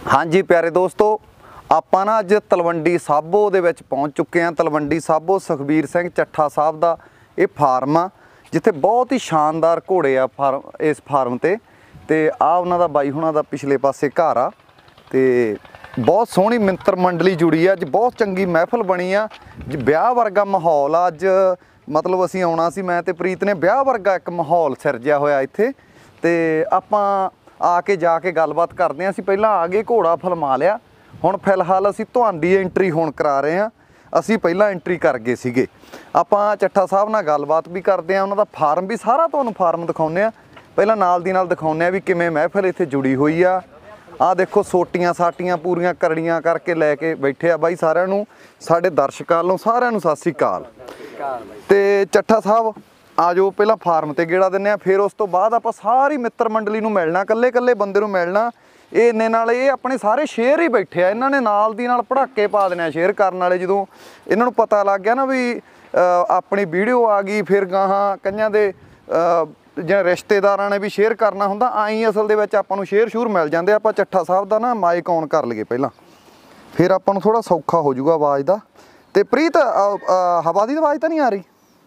हाँ जी प्यारे दोस्तों, ਆਪਾਂ ना अज तलवंडी साबो ਦੇ ਵਿੱਚ पहुंच चुके हैं। तलवंडी साबो सुखबीर सिंह ਚੱਠਾ ਸਾਹਿਬ ਦਾ ਇਹ ਫਾਰਮ ਆ ਜਿੱਥੇ ਬਹੁਤ ਹੀ ਸ਼ਾਨਦਾਰ ਘੋੜੇ ਆ ਇਸ ਫਾਰਮ ਤੇ ਆ ਉਹਨਾਂ ਦਾ ਬਾਈ ਹੁਣਾਂ ਦਾ ਪਿਛਲੇ ਪਾਸੇ ਘਰ ਆ ਤੇ ਬਹੁਤ ਸੋਹਣੀ ਮਿੰਤਰ ਮੰਡਲੀ ਜੁੜੀ ਆ। ਅੱਜ ਬਹੁਤ ਚੰਗੀ ਮਹਿਫਲ ਬਣੀ ਆ, ਵਿਆਹ ਵਰਗਾ ਮਾਹੌਲ ਆ। ਅੱਜ मतलब ਅਸੀਂ ਆਉਣਾ ਸੀ, ਮੈਂ ਤੇ ਪ੍ਰੀਤ ਨੇ, ਵਿਆਹ ਵਰਗਾ ਇੱਕ ਮਾਹੌਲ ਸਿਰਜਿਆ ਹੋਇਆ ਇੱਥੇ ਤੇ ਆਪਾਂ ਆ ਕੇ ਜਾ ਕੇ ਗੱਲਬਾਤ ਕਰਦੇ ਹਾਂ। ਅਸੀਂ ਪਹਿਲਾਂ ਆ ਗਏ, ਘੋੜਾ ਫਲਮਾ ਲਿਆ, ਹੁਣ ਫਿਲਹਾਲ ਅਸੀਂ ਤੁਹਾਡੀ ਐਂਟਰੀ ਹੁਣ ਕਰਾ ਰਹੇ ਹਾਂ। ਅਸੀਂ ਪਹਿਲਾਂ ਐਂਟਰੀ ਕਰ ਗਏ ਸੀਗੇ। ਆਪਾਂ ਚੱਠਾ ਸਾਹਿਬ ਨਾਲ ਗੱਲਬਾਤ ਵੀ ਕਰਦੇ ਹਾਂ, ਉਹਨਾਂ ਦਾ ਫਾਰਮ ਵੀ ਸਾਰਾ ਤੁਹਾਨੂੰ ਫਾਰਮ ਦਿਖਾਉਂਦੇ ਹਾਂ। ਪਹਿਲਾਂ ਨਾਲ ਦੀ ਨਾਲ ਦਿਖਾਉਂਦੇ ਹਾਂ ਵੀ ਕਿਵੇਂ ਮਹਿਫਲ ਇੱਥੇ ਜੁੜੀ ਹੋਈ ਆ। ਆਹ ਦੇਖੋ ਸੋਟੀਆਂ ਸਾਟੀਆਂ ਪੂਰੀਆਂ ਕਰੜੀਆਂ ਕਰਕੇ ਲੈ ਕੇ ਬੈਠੇ ਆ ਬਾਈ। ਸਾਰਿਆਂ ਨੂੰ, ਸਾਡੇ ਦਰਸ਼ਕਾਂ ਵੱਲੋਂ ਸਾਰਿਆਂ ਨੂੰ ਸਤਿ ਸ਼੍ਰੀ ਅਕਾਲ। ਤੇ ਚੱਠਾ ਸਾਹਿਬ ਆ ਜਾਓ, ਪਹਿਲਾਂ ਫਾਰਮ ਤੇ ਗੇੜਾ ਦਿੰਦੇ ਆ, ਫਿਰ ਉਸ ਤੋਂ ਬਾਅਦ ਆਪਾਂ ਸਾਰੀ ਮਿੱਤਰ ਮੰਡਲੀ ਨੂੰ ਮਿਲਣਾ, ਕੱਲੇ ਕੱਲੇ ਬੰਦੇ ਨੂੰ ਮਿਲਣਾ। ਇਹ ਇੰਨੇ ਨਾਲ ਇਹ ਆਪਣੇ ਸਾਰੇ ਸ਼ੇਅਰ ਹੀ ਬੈਠੇ ਆ, ਇਹਨਾਂ ਨੇ ਨਾਲ ਦੀ ਨਾਲ ਪੜਾਕੇ ਪਾ ਦੇਣੇ ਆ ਸ਼ੇਅਰ ਕਰਨ ਵਾਲੇ। ਜਦੋਂ ਇਹਨਾਂ ਨੂੰ ਪਤਾ ਲੱਗ ਗਿਆ ਨਾ ਵੀ ਆਪਣੀ ਵੀਡੀਓ ਆ ਗਈ, ਫਿਰ ਗਾਹਾਂ ਕਈਆਂ ਦੇ ਜਿਹੜੇ ਰਿਸ਼ਤੇਦਾਰਾਂ ਨੇ ਵੀ ਸ਼ੇਅਰ ਕਰਨਾ ਹੁੰਦਾ, ਆਈ ਅਸਲ ਦੇ ਵਿੱਚ ਆਪਾਂ ਨੂੰ ਸ਼ੇਅਰ ਸ਼ੂਰ ਮਿਲ ਜਾਂਦੇ। ਆਪਾਂ ਚੱਠਾ ਸਾਹਿਬ ਦਾ ਨਾ ਮਾਈਕ ਔਨ ਕਰ ਲਈਏ ਪਹਿਲਾਂ, ਫਿਰ ਆਪਾਂ ਨੂੰ ਥੋੜਾ ਸੌਖਾ ਹੋ ਜਾਊਗਾ ਆਵਾਜ਼ ਦਾ। ਤੇ ਪ੍ਰੀਤ ਹਵਾ ਦੀ ਆਵਾਜ਼ ਤਾਂ ਨਹੀਂ ਆ ਰਹੀ?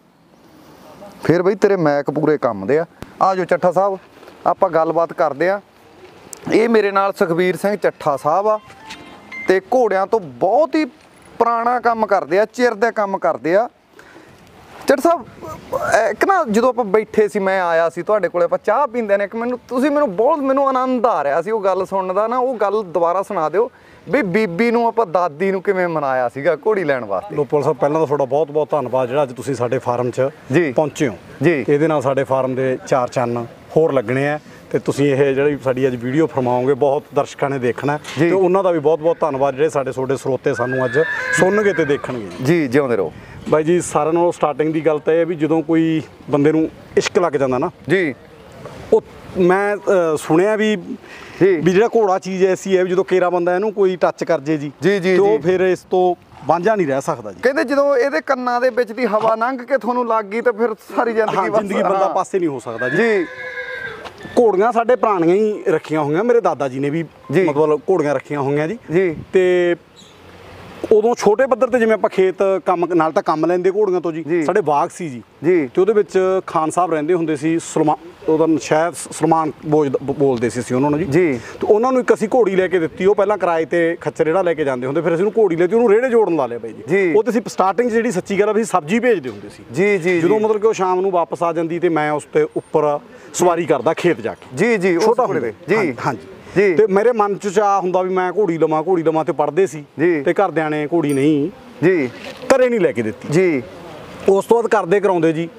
ਫਿਰ ਬਈ ਤੇਰੇ ਮੈਕ ਪੂਰੇ ਕੰਮ ਦੇ ਆ। ਆ ਜਾਓ ਚੱਠਾ ਸਾਹਿਬ, ਆਪਾਂ ਗੱਲਬਾਤ ਕਰਦੇ ਆ। ਇਹ ਮੇਰੇ ਨਾਲ ਸੁਖਬੀਰ ਸਿੰਘ ਚੱਠਾ ਸਾਹਿਬ ਆ ਤੇ ਘੋੜਿਆਂ ਤੋਂ ਬਹੁਤ ਹੀ ਪੁਰਾਣਾ ਕੰਮ ਕਰਦੇ ਆ, ਚਿਰ ਦਾ ਕੰਮ ਕਰਦੇ ਆ। ਚੱਠਾ ਸਾਹਿਬ ਇੱਕ ਨਾ ਜਦੋਂ ਆਪਾਂ ਬੈਠੇ ਸੀ, ਮੈਂ ਆਇਆ ਸੀ ਤੁਹਾਡੇ ਕੋਲੇ, ਆਪਾਂ ਚਾਹ ਪੀਂਦੇ ਨੇ, ਇੱਕ ਮੈਨੂੰ ਆਨੰਦ ਆ ਰਿਹਾ ਸੀ ਉਹ ਗੱਲ ਸੁਣਨ ਦਾ ਨਾ। ਉਹ ਗੱਲ ਦੁਬਾਰਾ ਸੁਣਾ ਦਿਓ ਵੀ ਬੀਬੀ ਨੂੰ ਆਪਾਂ ਦਾਦੀ ਨੂੰ ਕਿਵੇਂ ਮਨਾਇਆ ਸੀਗਾ ਘੋੜੀ ਲੈਣ ਵਾਸਤੇ। ਲੋਪਲ ਸਾਹਿਬ, ਪਹਿਲਾਂ ਤਾਂ ਤੁਹਾਡਾ ਬਹੁਤ ਬਹੁਤ ਧੰਨਵਾਦ ਜਿਹੜਾ ਅੱਜ ਤੁਸੀਂ ਸਾਡੇ ਫਾਰਮ 'ਚ ਪਹੁੰਚੇ ਹੋ ਜੀ। ਇਹਦੇ ਨਾਲ ਸਾਡੇ ਫਾਰਮ ਦੇ 4 ਚੰਨ ਹੋਰ ਲੱਗਣੇ ਆ ਤੇ ਤੁਸੀਂ ਇਹ ਜਿਹੜੀ ਸਾਡੀ ਅੱਜ ਵੀਡੀਓ ਫਰਮਾਓਗੇ ਬਹੁਤ ਦਰਸ਼ਕਾਂ ਨੇ ਦੇਖਣਾ ਤੇ ਉਹਨਾਂ ਦਾ ਵੀ ਬਹੁਤ ਬਹੁਤ ਧੰਨਵਾਦ ਜਿਹੜੇ ਤੁਹਾਡੇ ਸਰੋਤੇ ਸਾਨੂੰ ਅੱਜ ਸੁਣਨਗੇ ਤੇ ਦੇਖਣਗੇ ਜੀ। ਜਿਉਂਦੇ ਰਹੋ ਬਾਈ ਜੀ। ਸਾਰਿਆਂ ਨਾਲੋਂ ਸਟਾਰਟਿੰਗ ਦੀ ਗੱਲ ਤਾਂ ਇਹ ਹੈ ਵੀ ਜਦੋਂ ਕੋਈ ਬੰਦੇ ਨੂੰ ਇਸ਼ਕ ਲੱਗ ਜਾਂਦਾ ਨਾ ਜੀ, ਉਹ ਮੈਂ ਸੁਣਿਆ ਵੀ ਜਿਹੜਾ ਘੋੜਾ ਚੀਜ਼ ਐਸੀ ਹੈ ਵੀ ਜਦੋਂ ਕੇਰਾ ਬੰਦਾ ਇਹਨੂੰ ਕੋਈ ਟੱਚ ਕਰ ਜੇ ਜੀ ਤੇ ਉਹ ਫਿਰ ਇਸ ਤੋਂ ਵਾਂਝਾ ਨਹੀਂ ਰਹਿ ਸਕਦਾ ਜੀ। ਕਹਿੰਦੇ ਜਦੋਂ ਇਹਦੇ ਕੰਨਾਂ ਦੇ ਵਿੱਚ ਦੀ ਹਵਾ ਲੰਘ ਕੇ ਤੁਹਾਨੂੰ ਲੱਗ ਗਈ ਤਾਂ ਫਿਰ ਸਾਰੀ ਜ਼ਿੰਦਗੀ ਬੰਦਾ ਪਾਸੇ ਨਹੀਂ ਹੋ ਸਕਦਾ ਜੀ। ਘੋੜੀਆਂ ਸਾਡੇ ਪੁਰਾਣੀਆਂ ਹੀ ਰੱਖੀਆਂ ਹੋਈਆਂ, ਮੇਰੇ ਦਾਦਾ ਜੀ ਨੇ ਵੀ ਮਤਲਬ ਘੋੜੀਆਂ ਰੱਖੀਆਂ ਹੋਈਆਂ ਜੀ। ਤੇ ਉਦੋਂ ਛੋਟੇ ਪੱਧਰ ਤੇ ਜਿਵੇਂ ਆਪਾਂ ਖੇਤ ਕੰਮ ਨਾਲ ਤਾਂ ਕੰਮ ਲੈਂਦੇ ਘੋੜੀਆਂ ਤੋਂ ਜੀ, ਸਾਡੇ ਬਾਗ ਸੀ ਜੀ ਤੇ ਉਹਦੇ ਵਿੱਚ ਖਾਨ ਸਾਹਿਬ ਰਹਿੰਦੇ ਹੁੰਦੇ ਸੀ, ਉਹਦਾ ਸ਼ਾਇਦ ਸਲਮਾਨ ਬੋਲਦੇ ਸੀ ਉਹਨਾਂ ਨੂੰ ਜੀ। ਤੇ ਉਹਨਾਂ ਨੂੰ ਇੱਕ ਅਸੀਂ ਘੋੜੀ ਲੈ ਕੇ ਦਿੱਤੀ, ਉਹ ਪਹਿਲਾਂ ਕਿਰਾਏ ਤੇ ਖੱਚਰ ਜਿਹੜਾ ਲੈ ਕੇ ਜਾਂਦੇ ਹੁੰਦੇ, ਫਿਰ ਅਸੀਂ ਉਹਨੂੰ ਘੋੜੀ ਲੈ ਤੇ ਉਹਨੂੰ ਰੇੜੇ ਜੋੜਨ ਲਾ ਲਿਆ ਬਾਈ ਜੀ। ਉਹ ਤੇ ਅਸੀਂ ਸਟਾਰਟਿੰਗ ਜਿਹੜੀ ਸੱਚੀ ਗੱਲ ਅਸੀਂ ਸਬਜ਼ੀ ਭੇਜਦੇ ਹੁੰਦੇ ਸੀ ਜਦੋਂ ਮਤਲਬ ਕਿ ਉਹ ਸ਼ਾਮ ਨੂੰ ਵਾਪਸ ਆ ਜਾਂਦੀ ਤੇ ਮੈਂ ਉਸ ਤੇ ਉੱਪਰ ਸਵਾਰੀ ਕਰਦਾ ਖੇਤ ਜਾ ਕੇ ਜੀ ਛੋਟਾ ਹੁੰਦੇ ਜੀ। ਹਾਂਜੀ ਤੇ ਮੇਰੇ ਮਨ ਚ ਚਾਹ ਹੁੰਦਾ ਵੀ ਮੈਂ ਘੋੜੀ ਲਵਾਂ ਤੇ ਪੜ੍ਹਦੇ ਸੀ ਤੇ ਘਰਦਿਆਂ ਨੇ ਘੋੜੀ ਨਹੀਂ ਜੀ ਘਰੇ ਨਹੀਂ ਲੈ ਕੇ ਦਿੱਤੀ ਜੀ। ਉਸ ਤੋਂ ਬਾਅਦ ਕਰਦੇ ਕਰਾਉਂਦੇ ਜੀ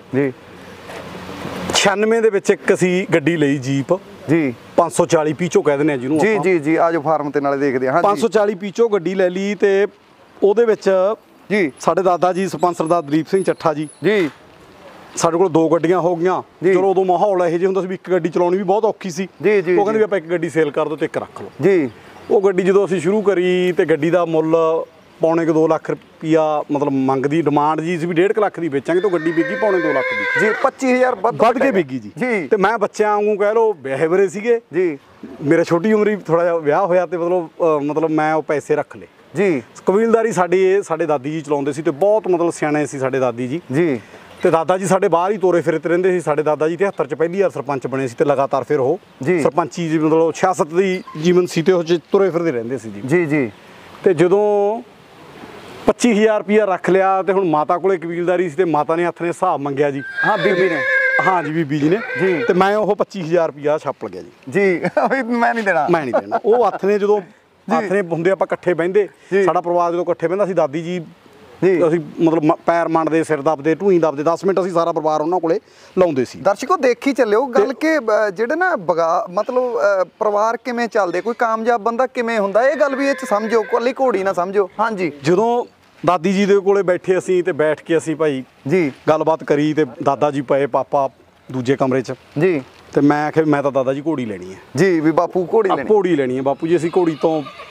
96 ਦੇ ਵਿੱਚ ਇੱਕ ਅਸੀਂ ਗੱਡੀ ਲਈ ਜੀਪ ਜੀ, 540 ਪੀਚੋ ਕਹਿ ਦਿੰਦੇ ਆ ਜਿਹਨੂੰ ਜੀ। ਆਜੋ ਫਾਰਮ ਤੇ ਨਾਲੇ ਦੇਖਦੇ ਹਾਂ। 540 ਪੀਚੋ ਗੱਡੀ ਲੈ ਲਈ ਤੇ ਉਹਦੇ ਵਿੱਚ ਜੀ ਸਾਡੇ ਦਾਦਾ ਜੀ ਸਰਪੰਚ ਸਰਦਾਰ ਦਲੀਪ ਸਿੰਘ ਚੱਠਾ ਜੀ ਸਾਡੇ ਕੋਲ 2 ਗੱਡੀਆਂ ਹੋ ਗਈਆਂ। ਚਲੋ ਉਦੋਂ ਮਾਹੌਲ ਇਹੋ ਜਿਹਾ ਹੁੰਦਾ ਸੀ ਵੀ ਇੱਕ ਗੱਡੀ ਚਲਾਉਣੀ ਵੀ ਬਹੁਤ ਔਖੀ ਸੀ। ਉਹ ਕਹਿੰਦੇ ਵੀ ਆਪਾਂ ਇੱਕ ਗੱਡੀ ਸੇਲ ਕਰ ਦਿਓ ਤੇ ਇੱਕ ਰੱਖ ਲਓ ਜੀ। ਉਹ ਗੱਡੀ ਜਦੋਂ ਅਸੀਂ ਸ਼ੁਰੂ ਕਰੀ ਤੇ ਗੱਡੀ ਦਾ ਮੁੱਲ ਪੌਣੇ 2 ਲੱਖ ਰੁਪਈਆ ਮਤਲਬ ਮੰਗਦੀ ਡਿਮਾਂਡ ਜੀ ਸੀ ਵੀ 1.5 ਲੱਖ ਦੀ ਵੇਚਾਂਗੇ, ਤਾਂ ਗੱਡੀ ਵਿਕੀ ਪੌਣੇ 2 ਲੱਖ ਦੀ ਜੀ। 25,000 ਵੱਧ ਕੇ ਵਿਕੀ ਜੀ। ਤੇ ਮੈਂ ਬੱਚਿਆਂ ਵਾਂਗੂ ਕਹਿ ਲਓ ਵਿਆਹੇ ਵਰੇ ਸੀਗੇ ਜੀ, ਮੇਰੇ ਛੋਟੀ ਉਮਰ ਹੀ ਥੋੜਾ ਜਿਹਾ ਵਿਆਹ ਹੋਇਆ ਤੇ ਮਤਲਬ ਮੈਂ ਉਹ ਪੈਸੇ ਰੱਖ ਲਏ ਜੀ। ਕਬੀਲਦਾਰੀ ਸਾਡੇ ਦਾਦੀ ਜੀ ਚਲਾਉਂਦੇ ਸੀ ਤੇ ਬਹੁਤ ਮਤਲਬ ਸਿਆਣੇ ਸੀ ਸਾਡੇ ਦਾਦੀ ਜੀ ਤੇ ਦਾਦਾ ਜੀ ਸਾਡੇ ਬਾਹਰ ਹੀ ਤੋਰੇ ਫਿਰਦੇ ਰਹਿੰਦੇ ਸੀ। ਸਾਡੇ ਦਾਦਾ ਜੀ 73 ਚ ਪਹਿਲੀ ਵਾਰ ਸਰਪੰਚ ਬਣੇ ਸੀ ਤੇ ਲਗਾਤਾਰ ਫਿਰ ਉਹ ਸਰਪੰਚੀ ਮਤਲਬ ਸਿਆਸਤ ਦੀ ਜੀਵਨ ਸੀ ਤੇ ਉਹ ਤੁਰੇ ਫਿਰਦੇ ਰਹਿੰਦੇ ਸੀ ਜੀ। ਤੇ ਜਦੋਂ 25,000 ਰੁਪਇਆ ਰੱਖ ਲਿਆ ਤੇ ਹੁਣ ਮਾਤਾ ਕੋਲੇ ਕਬੀਲਦਾਰੀ ਸੀ ਤੇ ਮਾਤਾ ਨੇ ਹੱਥ ਨੇ ਹਿਸਾਬ ਮੰਗਿਆ ਜੀ। ਬੀਬੀ ਨੇ ਬੀਬੀ ਜੀ ਨੇ ਤੇ ਮੈਂ ਉਹ 25,000 ਰੁਪਇਆ ਛਾਪ ਲੱਗਿਆ ਜੀ। ਮੈਂ ਨਹੀਂ ਦੇਣਾ ਉਹ ਹੱਥ ਨੇ ਜਦੋਂ ਹੱਥ ਨੇ ਹੁੰਦੇ ਆਪਾਂ ਇਕੱਠੇ ਬਹਿੰਦੇ, ਸਾਡਾ ਪਰਿਵਾਰ ਜਦੋਂ ਇਕੱਠੇ ਬਹਿੰਦਾ ਸੀ, ਦਾਦੀ ਜੀ ਅਸੀਂ ਮਤਲਬ ਪੈਰ ਮੰਡਦੇ, ਸਿਰ ਦੱਬਦੇ, ਢੂਈ ਦੱਬਦੇ, 10 ਮਿੰਟ ਅਸੀਂ ਸਾਰਾ ਪਰਿਵਾਰ ਉਹਨਾਂ ਕੋਲੇ ਲਾਉਂਦੇ ਸੀ। ਦਰਸ਼ਕੋ ਦੇਖੀ ਚੱਲਿਓ ਗੱਲ ਕਿ ਜਿਹੜੇ ਨਾ ਮਤਲਬ ਪਰਿਵਾਰ ਕਿਵੇਂ ਚੱਲਦੇ, ਕੋਈ ਕਾਮਯਾਬ ਬੰਦਾ ਕਿਵੇਂ ਹੁੰਦਾ, ਇਹ ਗੱਲ ਵੀ ਇਹ 'ਚ ਸਮਝੋ, ਕੱਲੀ ਘੋੜੀ ਨਾ ਸਮਝੋ। ਹਾਂਜੀ, ਜਦੋਂ ਦਾਦੀ ਜੀ ਦੇ ਕੋਲੇ ਬੈਠੇ ਅਸੀਂ ਤੇ ਬੈਠ ਕੇ ਅਸੀਂ ਭਾਈ ਜੀ ਗੱਲਬਾਤ ਕਰੀ ਤੇ ਦਾਦਾ ਜੀ ਪਏ, ਪਾਪਾ ਦੂਜੇ ਕਮਰੇ 'ਚ ਜੀ। ਤੇ ਮੈਂ ਆਖਿਆ ਮੈਂ ਤਾਂ ਦਾਦਾ ਜੀ ਘੋੜੀ ਲੈਣੀ ਹੈ ਜੀ, ਵੀ ਬਾਪੂ ਘੋੜੀ ਲੈਣੀ ਹੈ ਬਾਪੂ ਜੀ। ਅਸੀਂ ਘੋੜੀ ਤੋਂ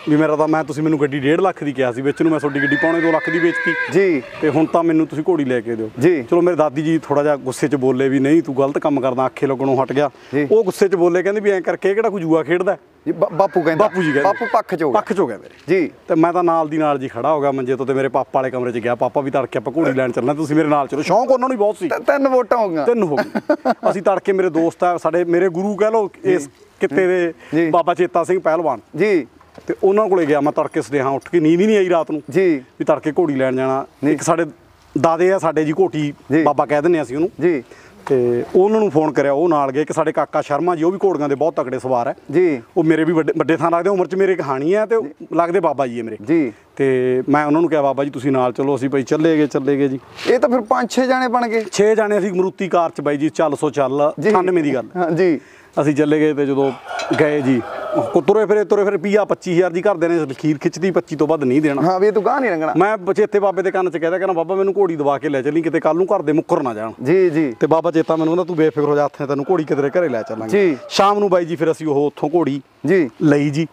ਵੀ ਮੇਰਾ ਤਾਂ ਮੈਂ ਤੁਸੀਂ ਮੈਨੂੰ ਗੱਡੀ 1.5 ਲੱਖ ਦੀ ਕਿਹਾ ਸੀ, ਵਿੱਚ ਨੂੰ ਮੈਂ ਤੁਹਾਡੀ ਗੱਡੀ ਪੌਣੇ 2 ਲੱਖ ਦੀ ਵੇਚਤੀ ਜੀ, ਤੇ ਹੁਣ ਤਾਂ ਮੈਨੂੰ ਤੁਸੀਂ ਘੋੜੀ ਲੈ ਕੇ ਦਿਓ ਜੀ। ਚਲੋ ਮੇਰੇ ਦਾਦੀ ਜੀ ਥੋੜਾ ਜਿਹਾ ਗੁੱਸੇ 'ਚ ਬੋਲੇ ਵੀ ਨਹੀਂ ਤੂੰ ਗਲਤ ਕੰਮ ਕਰਦਾ, ਆਖੇ ਲੱਗਣੋਂ ਹਟ ਗਿਆ। ਉਹ ਗੁੱਸੇ 'ਚ ਬੋਲੇ, ਕਹਿੰਦੇ ਵੀ ਐਂ ਕਰਕੇ ਕਿਹੜਾ ਕੋਈ ਜੂਆ ਖੇਡਦਾ ਬਾਪੂ ਕਹਿੰਦਾ, ਬਾਪੂ ਜੀ ਕਹਿੰਦੇ, ਬਾਪੂ ਪੱਖ 'ਚ ਹੋ ਗਿਆ ਮੇਰੇ ਜੀ। ਤੇ ਮੈਂ ਤਾਂ ਨਾਲ ਦੀ ਨਾਲ ਜੀ ਖੜਾ ਹੋ ਗਿਆ ਮੰਜੇ ਤੋਂ, ਤੇ ਮੇਰੇ ਪਾਪਾ ਵਾਲੇ ਕਮਰੇ 'ਚ ਗਿਆ, ਪਾਪਾ ਵੀ ਤੜਕੇ ਆਪਾਂ ਘੋੜੀ ਲੈਣ ਚੱਲਣਾ, ਤੁਸੀਂ ਮੇਰੇ ਨਾਲ ਚਲੋ। ਸ਼ੌਂਕ ਉਹਨਾਂ ਨੂੰ ਵੀ ਬਹੁਤ ਸੀ। 3 ਵੋਟਾਂ ਹੋ ਗਈਆਂ, 3 ਹੋ ਗਏ। ਅਸੀਂ ਤੜਕੇ, ਮੇਰੇ ਦੋਸਤ ਆ ਸਾਡੇ, ਮੇਰੇ ਗੁਰੂ ਕਹਿ ਲਓ ਇਸ ਕਿੱਤੇ ਦੇ, ਬਾਬਾ ਚੇਤਾ ਸਿੰਘ ਪਹਿਲਵਾਨ ਜੀ, ਤੇ ਉਹਨਾਂ ਕੋਲੇ ਗਿਆ ਮੈਂ ਤੜਕੇ ਸਦੇਹਾਂ, ਉੱਠ ਕੇ ਨੀਂਦ ਹੀ ਨਹੀਂ ਆਈ ਰਾਤ ਨੂੰ ਜੀ, ਵੀ ਤੜਕੇ ਘੋੜੀ ਲੈਣ ਜਾਣਾ। ਇੱਕ ਸਾਡੇ ਦਾਦੇ ਆ ਸਾਡੇ ਜੀ, ਘੋਟੀ ਬਾਬਾ ਕਹਿ ਦਿੰਦੇ ਅਸੀਂ ਉਹਨੂੰ ਜੀ, ਤੇ ਉਹਨਾਂ ਨੂੰ ਫੋਨ ਕਰਿਆ, ਉਹ ਨਾਲ ਗਏ। ਇੱਕ ਸਾਡੇ ਕਾਕਾ ਸ਼ਰਮਾ ਜੀ, ਉਹ ਵੀ ਘੋੜੀਆਂ ਦੇ ਬਹੁਤ ਤਕੜੇ ਸਵਾਰ ਹੈ ਜੀ, ਉਹ ਮੇਰੇ ਵੀ ਵੱਡੇ ਥਾਂ ਲੱਗਦੇ, ਉਮਰ 'ਚ ਮੇਰੇ ਕਹਾਣੀ ਹੈ, ਤੇ ਲੱਗਦੇ ਬਾਬਾ ਜੀ ਹੈ ਮੇਰੇ ਜੀ। ਤੇ ਮੈਂ ਉਹਨਾਂ ਨੂੰ ਕਿਹਾ ਬਾਬਾ ਜੀ ਤੁਸੀਂ ਨਾਲ ਚਲੋ, ਅਸੀਂ ਭਾਈ ਚੱਲੇ ਗਏ ਜੀ। ਇਹ ਤਾਂ ਫਿਰ 5-6 ਜਾਣੇ ਬਣ ਗਏ, 6 ਜਾਣੇ ਅਸੀਂ ਮਰੂਤੀ ਕਾਰ 'ਚ ਬਾਈ ਜੀ, ਚੱਲ 98 ਦੀ ਗੱਲ ਜੀ। ਅਸੀਂ ਚੱਲੇ ਗਏ, ਤੇ ਜਦੋਂ ਗਏ ਜੀ, ਤੁਰੇ ਫਿਰੇ ਰੁਪਈਆ 25,000 ਜੀ ਘਰਦੇ ਨੇ ਲਖੀਰ ਖਿੱਚਦੀ, 25 ਤੋਂ ਵੱਧ ਨਹੀਂ ਦੇਣਾ। ਹਾਂ ਵੀ ਤੂੰ ਗਾਹ ਨਹੀਂ ਲੰਘਣਾ। ਮੈਂ ਚੇਤੇ ਬਾਬੇ ਦੇ ਕੰਨ 'ਚ ਕਹਿੰਦਾ ਬਾਬਾ ਮੈਨੂੰ ਘੋੜੀ ਦਵਾ ਕੇ ਲੈ ਚੱਲੀ, ਕਿਤੇ ਕੱਲ ਨੂੰ ਘਰ ਦੇ ਮੁੱਕਰ ਨਾ ਜਾਣ ਜੀ। ਤੇ ਬਾਬਾ ਚੇਤਾ ਮੈਨੂੰ ਕਹਿੰਦਾ ਤੂੰ ਬੇਫਿਕਰ ਹੋ ਜਾ, ਹੱਥਾਂ ਤੈਨੂੰ ਘੋੜੀ ਕਿਤੇ ਘਰੇ ਲੈ ਚੱਲਾਂਗੇ ਜੀ। ਸ਼ਾਮ ਨੂੰ ਬਾਈ ਜੀ ਫਿਰ ਅਸੀਂ ਉਹ ਉੱਥੋਂ ਘੋੜੀ ਜੀ ਲਈ ਜੀ।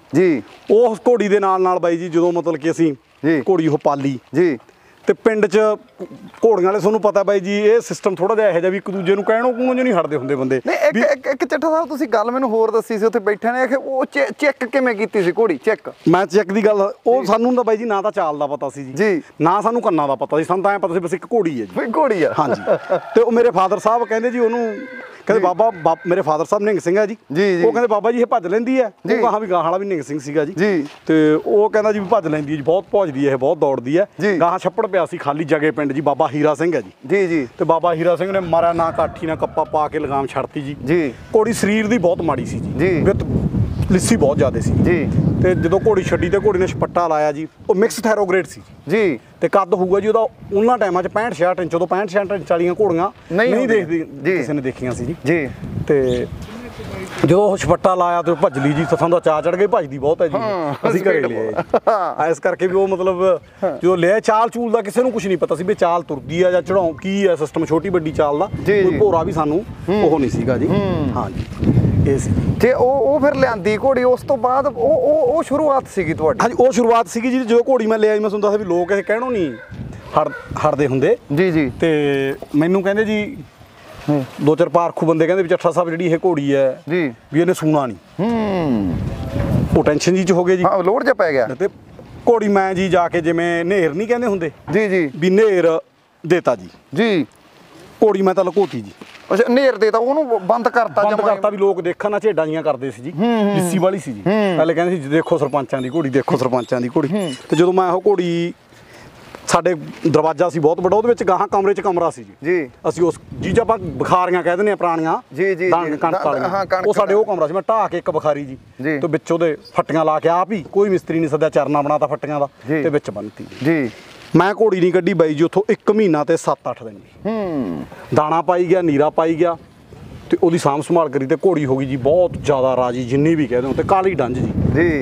ਉਸ ਘੋੜੀ ਦੇ ਨਾਲ ਬਾਈ ਜੀ, ਜਦੋਂ ਮਤਲਬ ਕਿ ਅਸੀਂ ਘੋੜੀ ਉਹ ਪਾਲੀ ਜੀ, ਤੇ ਪਿੰਡ 'ਚ ਘੋੜੀਆਂ ਵਾਲੇ ਤੁਹਾਨੂੰ ਪਤਾ ਬਾਈ ਜੀ, ਇਹ ਸਿਸਟਮ ਥੋੜਾ ਜਿਹਾ ਇਹੋ ਜਿਹਾ ਵੀ ਇੱਕ ਦੂਜੇ ਨੂੰ ਕਹਿਣੋਂ ਕੂਣੋਂ ਨਹੀਂ ਹਟਦੇ ਹੁੰਦੇ ਬੰਦੇ। ਇੱਕ ਚੱਠਾ ਸਾਹਿਬ ਤੁਸੀਂ ਗੱਲ ਮੈਨੂੰ ਹੋਰ ਦੱਸੀ ਸੀ ਉੱਥੇ ਬੈਠੇ ਨੇ, ਉਹ ਚੈੱਕ ਕਿਵੇਂ ਕੀਤੀ ਸੀ ਘੋੜੀ? ਮੈਂ ਚੈੱਕ ਦੀ ਗੱਲ, ਉਹ ਸਾਨੂੰ ਤਾਂ ਬਾਈ ਜੀ ਨਾ ਤਾਂ ਚਾਲ ਦਾ ਪਤਾ ਸੀ ਜੀ, ਨਾ ਸਾਨੂੰ ਕੰਨਾਂ ਦਾ ਪਤਾ ਸੀ, ਸਾਨੂੰ ਤਾਂ ਐਂ ਪਤਾ ਸੀ ਬਸ ਇੱਕ ਘੋੜੀ ਹੈ ਜੀ, ਘੋੜੀ ਆ ਹਾਂਜੀ। ਤੇ ਉਹ ਮੇਰੇ ਫਾਦਰ ਸਾਹਿਬ ਕਹਿੰਦੇ ਜੀ ਉਹਨੂੰ, ਕਹਿੰਦੇ ਬਾਬਾ ਮੇਰੇ ਫਾਦਰ ਸਾਹਿਬ ਨਿੰਗ ਸਿੰਘ ਹੈ ਜੀ, ਉਹ ਕਹਿੰਦੇ ਬਾਬਾ ਜੀ ਇਹ ਭੱਜ ਲੈਂਦੀ ਹੈ। ਉਹ ਕਹਾ ਵੀ ਗਾਹਾਂ ਵਾਲਾ ਵੀ ਨਿੰਗ ਸਿੰਘ ਸੀਗਾ ਜੀ, ਤੇ ਉਹ ਕਹਿੰਦਾ ਜੀ ਵੀ ਭੱਜ ਲੈਂਦੀ ਹੈ ਜੀ, ਬਹੁਤ ਭੱਜਦੀ ਹੈ ਇਹ, ਬਹੁਤ ਦੌੜਦੀ ਹੈ। ਗਾਹਾਂ ਛੱਪੜ ਪਿਆ ਸੀ ਖਾਲੀ ਜਗੇ ਪਿੰਡ ਜੀ, ਬਾਬਾ ਹੀਰਾ ਸਿੰਘ ਹੈ ਜੀ। ਤੇ ਬਾਬਾ ਹੀਰਾ ਸਿੰਘ ਨੇ ਮਾਰਿਆ ਨਾ ਕਾਠੀ ਨਾ ਕੱਪਾ ਪਾ ਕੇ ਲਗਾਮ ਛੱਡਤੀ ਜੀ। ਘੋੜੀ ਸਰੀਰ ਦੀ ਬਹੁਤ ਮਾੜੀ ਸੀ ਜੀ, ਲਿੱਸੀ ਬਹੁਤ ਜ਼ਿਆਦਾ ਸੀ ਜੀ। ਤੇ ਜਦੋਂ ਘੋੜੀ ਛੱਡੀ ਤੇ ਘੋੜੀ ਨੇ ਛਪੱਟਾ ਲਾਇਆ ਜੀ, ਉਹ ਮਿਕਸ ਥੈਰੋਗ੍ਰੇਡ ਸੀ ਜੀ, ਤੇ ਕੱਦ ਹੋਊਗਾ ਜੀ ਉਹਦਾ ਉਹਨਾਂ ਟਾਈਮਾਂ 'ਚ 65-66 ਇੰਚ, ਉਦੋਂ 65-66 ਇੰਚ ਵਾਲੀਆਂ ਘੋੜੀਆਂ ਨਹੀਂ ਦੇਖਦੀ ਕਿਸੇ ਨੇ ਦੇਖੀਆਂ ਸੀ ਜੀ। ਤੇ ਜਦੋਂ ਉਹ ਛਪੱਟਾ ਲਾਇਆ ਤੇ ਭੱਜ ਲਈ ਜੀ, ਸਾਨੂੰ ਦਾ ਚਾਅ ਚੜ ਗਈ, ਭੱਜਦੀ ਬਹੁਤ ਹੈ ਜੀ, ਅਸੀਂ ਘਰੇ ਲਿਆ ਇਸ ਕਰਕੇ ਵੀ ਉਹ ਮਤਲਬ ਜਦੋਂ ਲਿਆ ਚਾਲ ਚੂਲ ਦਾ ਕਿਸੇ ਨੂੰ ਕੁਝ ਨਹੀਂ ਪਤਾ ਸੀ ਵੀ ਚਾਲ ਤੁਰਦੀ ਆ ਜਾਂ ਚੜਾਉ ਕੀ ਹੈ ਸਿਸਟਮ, ਛੋਟੀ ਵੱਡੀ ਚਾਲ ਦਾ ਕੋਈ ਭੋਰਾ ਵੀ ਸਾਨੂੰ ਉਹ ਨਹੀਂ ਸੀਗਾ ਜੀ। ਹਾਂਜੀ ਇਹ ਸੀ ਤੇ ਉਹ ਫਿਰ ਲਿਆਂਦੀ ਘੋੜੀ, ਉਸ ਤੋਂ ਬਾਅਦ ਉਹ ਸ਼ੁਰੂਆਤ ਸੀਗੀ ਤੁਹਾਡੀ? ਹਾਂਜੀ ਉਹ ਸ਼ੁਰੂਆਤ ਸੀਗੀ ਜੀ, ਜਦੋਂ ਘੋੜੀ ਮੈਂ ਲਿਆ ਜੀ, ਮੈਂ ਸੁਣਦਾ ਸੀ ਵੀ ਲੋਕ ਇਹ ਕਹਿਣੋਂ ਨਹੀਂ ਹਟਦੇ ਹੁੰਦੇ ਜੀ। ਤੇ ਮੈਨੂੰ ਕਹਿੰਦੇ ਜੀ 2-4 ਪਾਰਖੂ ਬੰਦੇ ਕਹਿੰਦੇ ਵੀ ਚੱਠਾ ਸਾਹਿਬ ਜਿਹੜੀ ਇਹ ਘੋੜੀ ਹੈ ਜੀ, ਵੀ ਇਹਨੇ ਸੂਣਾ ਨਹੀਂ। ਉਹ ਟੈਨਸ਼ਨ ਜੀ 'ਚ ਹੋ ਗਏ ਜੀ, ਲੋੜ ਜਿਹਾ ਪੈ ਗਿਆ। ਤੇ ਘੋੜੀ ਮੈਂ ਜੀ ਜਾ ਕੇ, ਜਿਵੇਂ ਨੇਰ ਨਹੀਂ ਕਹਿੰਦੇ ਹੁੰਦੇ ਜੀ, ਵੀ ਨੇਰ ਦੇਤਾ ਜੀ। ਘੋੜੀ ਮੈਂ ਤਾਂ ਲਕੋਤੀ ਜੀ। ਅੱਛਾ ਨੇਰ ਦੇਤਾ, ਉਹਨੂੰ ਬੰਦ ਕਰਤਾ ਵੀ ਲੋਕ ਦੇਖਣ ਨਾਲ ਝੇਡਾਂ ਜੀਆਂ ਕਰਦੇ ਸੀ ਜੀ, ਲਿੱਸੀ ਵਾਲੀ ਸੀ ਜੀ। ਪਹਿਲੇ ਕਹਿੰਦੇ ਸੀ ਦੇਖੋ ਸਰਪੰਚਾਂ ਦੀ ਘੋੜੀ, ਦੇਖੋ ਸਰਪੰਚਾਂ ਦੀ ਘੋੜੀ। ਤੇ ਜਦੋਂ ਮੈਂ ਉਹ ਘੋੜੀ, ਸਾਡੇ ਦਰਵਾਜ਼ਾ ਸੀ ਬਹੁਤ ਵੱਡਾ, ਉਹਦੇ ਵਿੱਚ ਗਾਹਾਂ ਕਮਰੇ 'ਚ ਕਮਰਾ ਸੀ ਜੀ। ਅਸੀਂ ਉਸ ਜੀਜਾ ਆਪਾਂ ਬੁਖਾਰੀਆਂ ਕਹਿ ਦਿੰਦੇ ਆ ਪੁਰਾਣੀਆਂ ਕਣਕ ਵਾਲੀਆਂ, ਉਹ ਸਾਡੇ ਉਹ ਕਮਰਾ ਸੀ। ਮੈਂ ਢਾਹ ਕੇ ਇੱਕ ਬੁਖਾਰੀ ਜੀ, ਤੇ ਵਿੱਚ ਉਹਦੇ ਫੱਟੀਆਂ ਲਾ ਕੇ ਆਪ ਹੀ, ਕੋਈ ਮਿਸਤਰੀ ਨਹੀਂ ਸੱਦਿਆ, ਚਰਨਾ ਬਣਾਤਾ ਫੱਟੀਆਂ ਦਾ, ਤੇ ਵਿੱਚ ਬੰਨਤੀ ਜੀ। ਮੈਂ ਘੋੜੀ ਨਹੀਂ ਕੱਢੀ ਬਾਈ ਜੀ ਉੱਥੋਂ 1 ਮਹੀਨਾ ਤੇ 7-8 ਦਿਨ ਜੀ। ਦਾਣਾ ਪਾਈ ਗਿਆ, ਨੀਰਾ ਪਾਈ ਗਿਆ, ਤੇ ਉਹਦੀ ਸਾਂਭ ਸੰਭਾਲ ਕਰੀ, ਤੇ ਘੋੜੀ ਹੋ ਗਈ ਜੀ ਬਹੁਤ ਜ਼ਿਆਦਾ ਰਾਜੀ, ਜਿੰਨੀ ਵੀ ਕਹਿ ਦਿਓ, ਤੇ ਕਾਲੀ ਡੰਜ ਜੀ।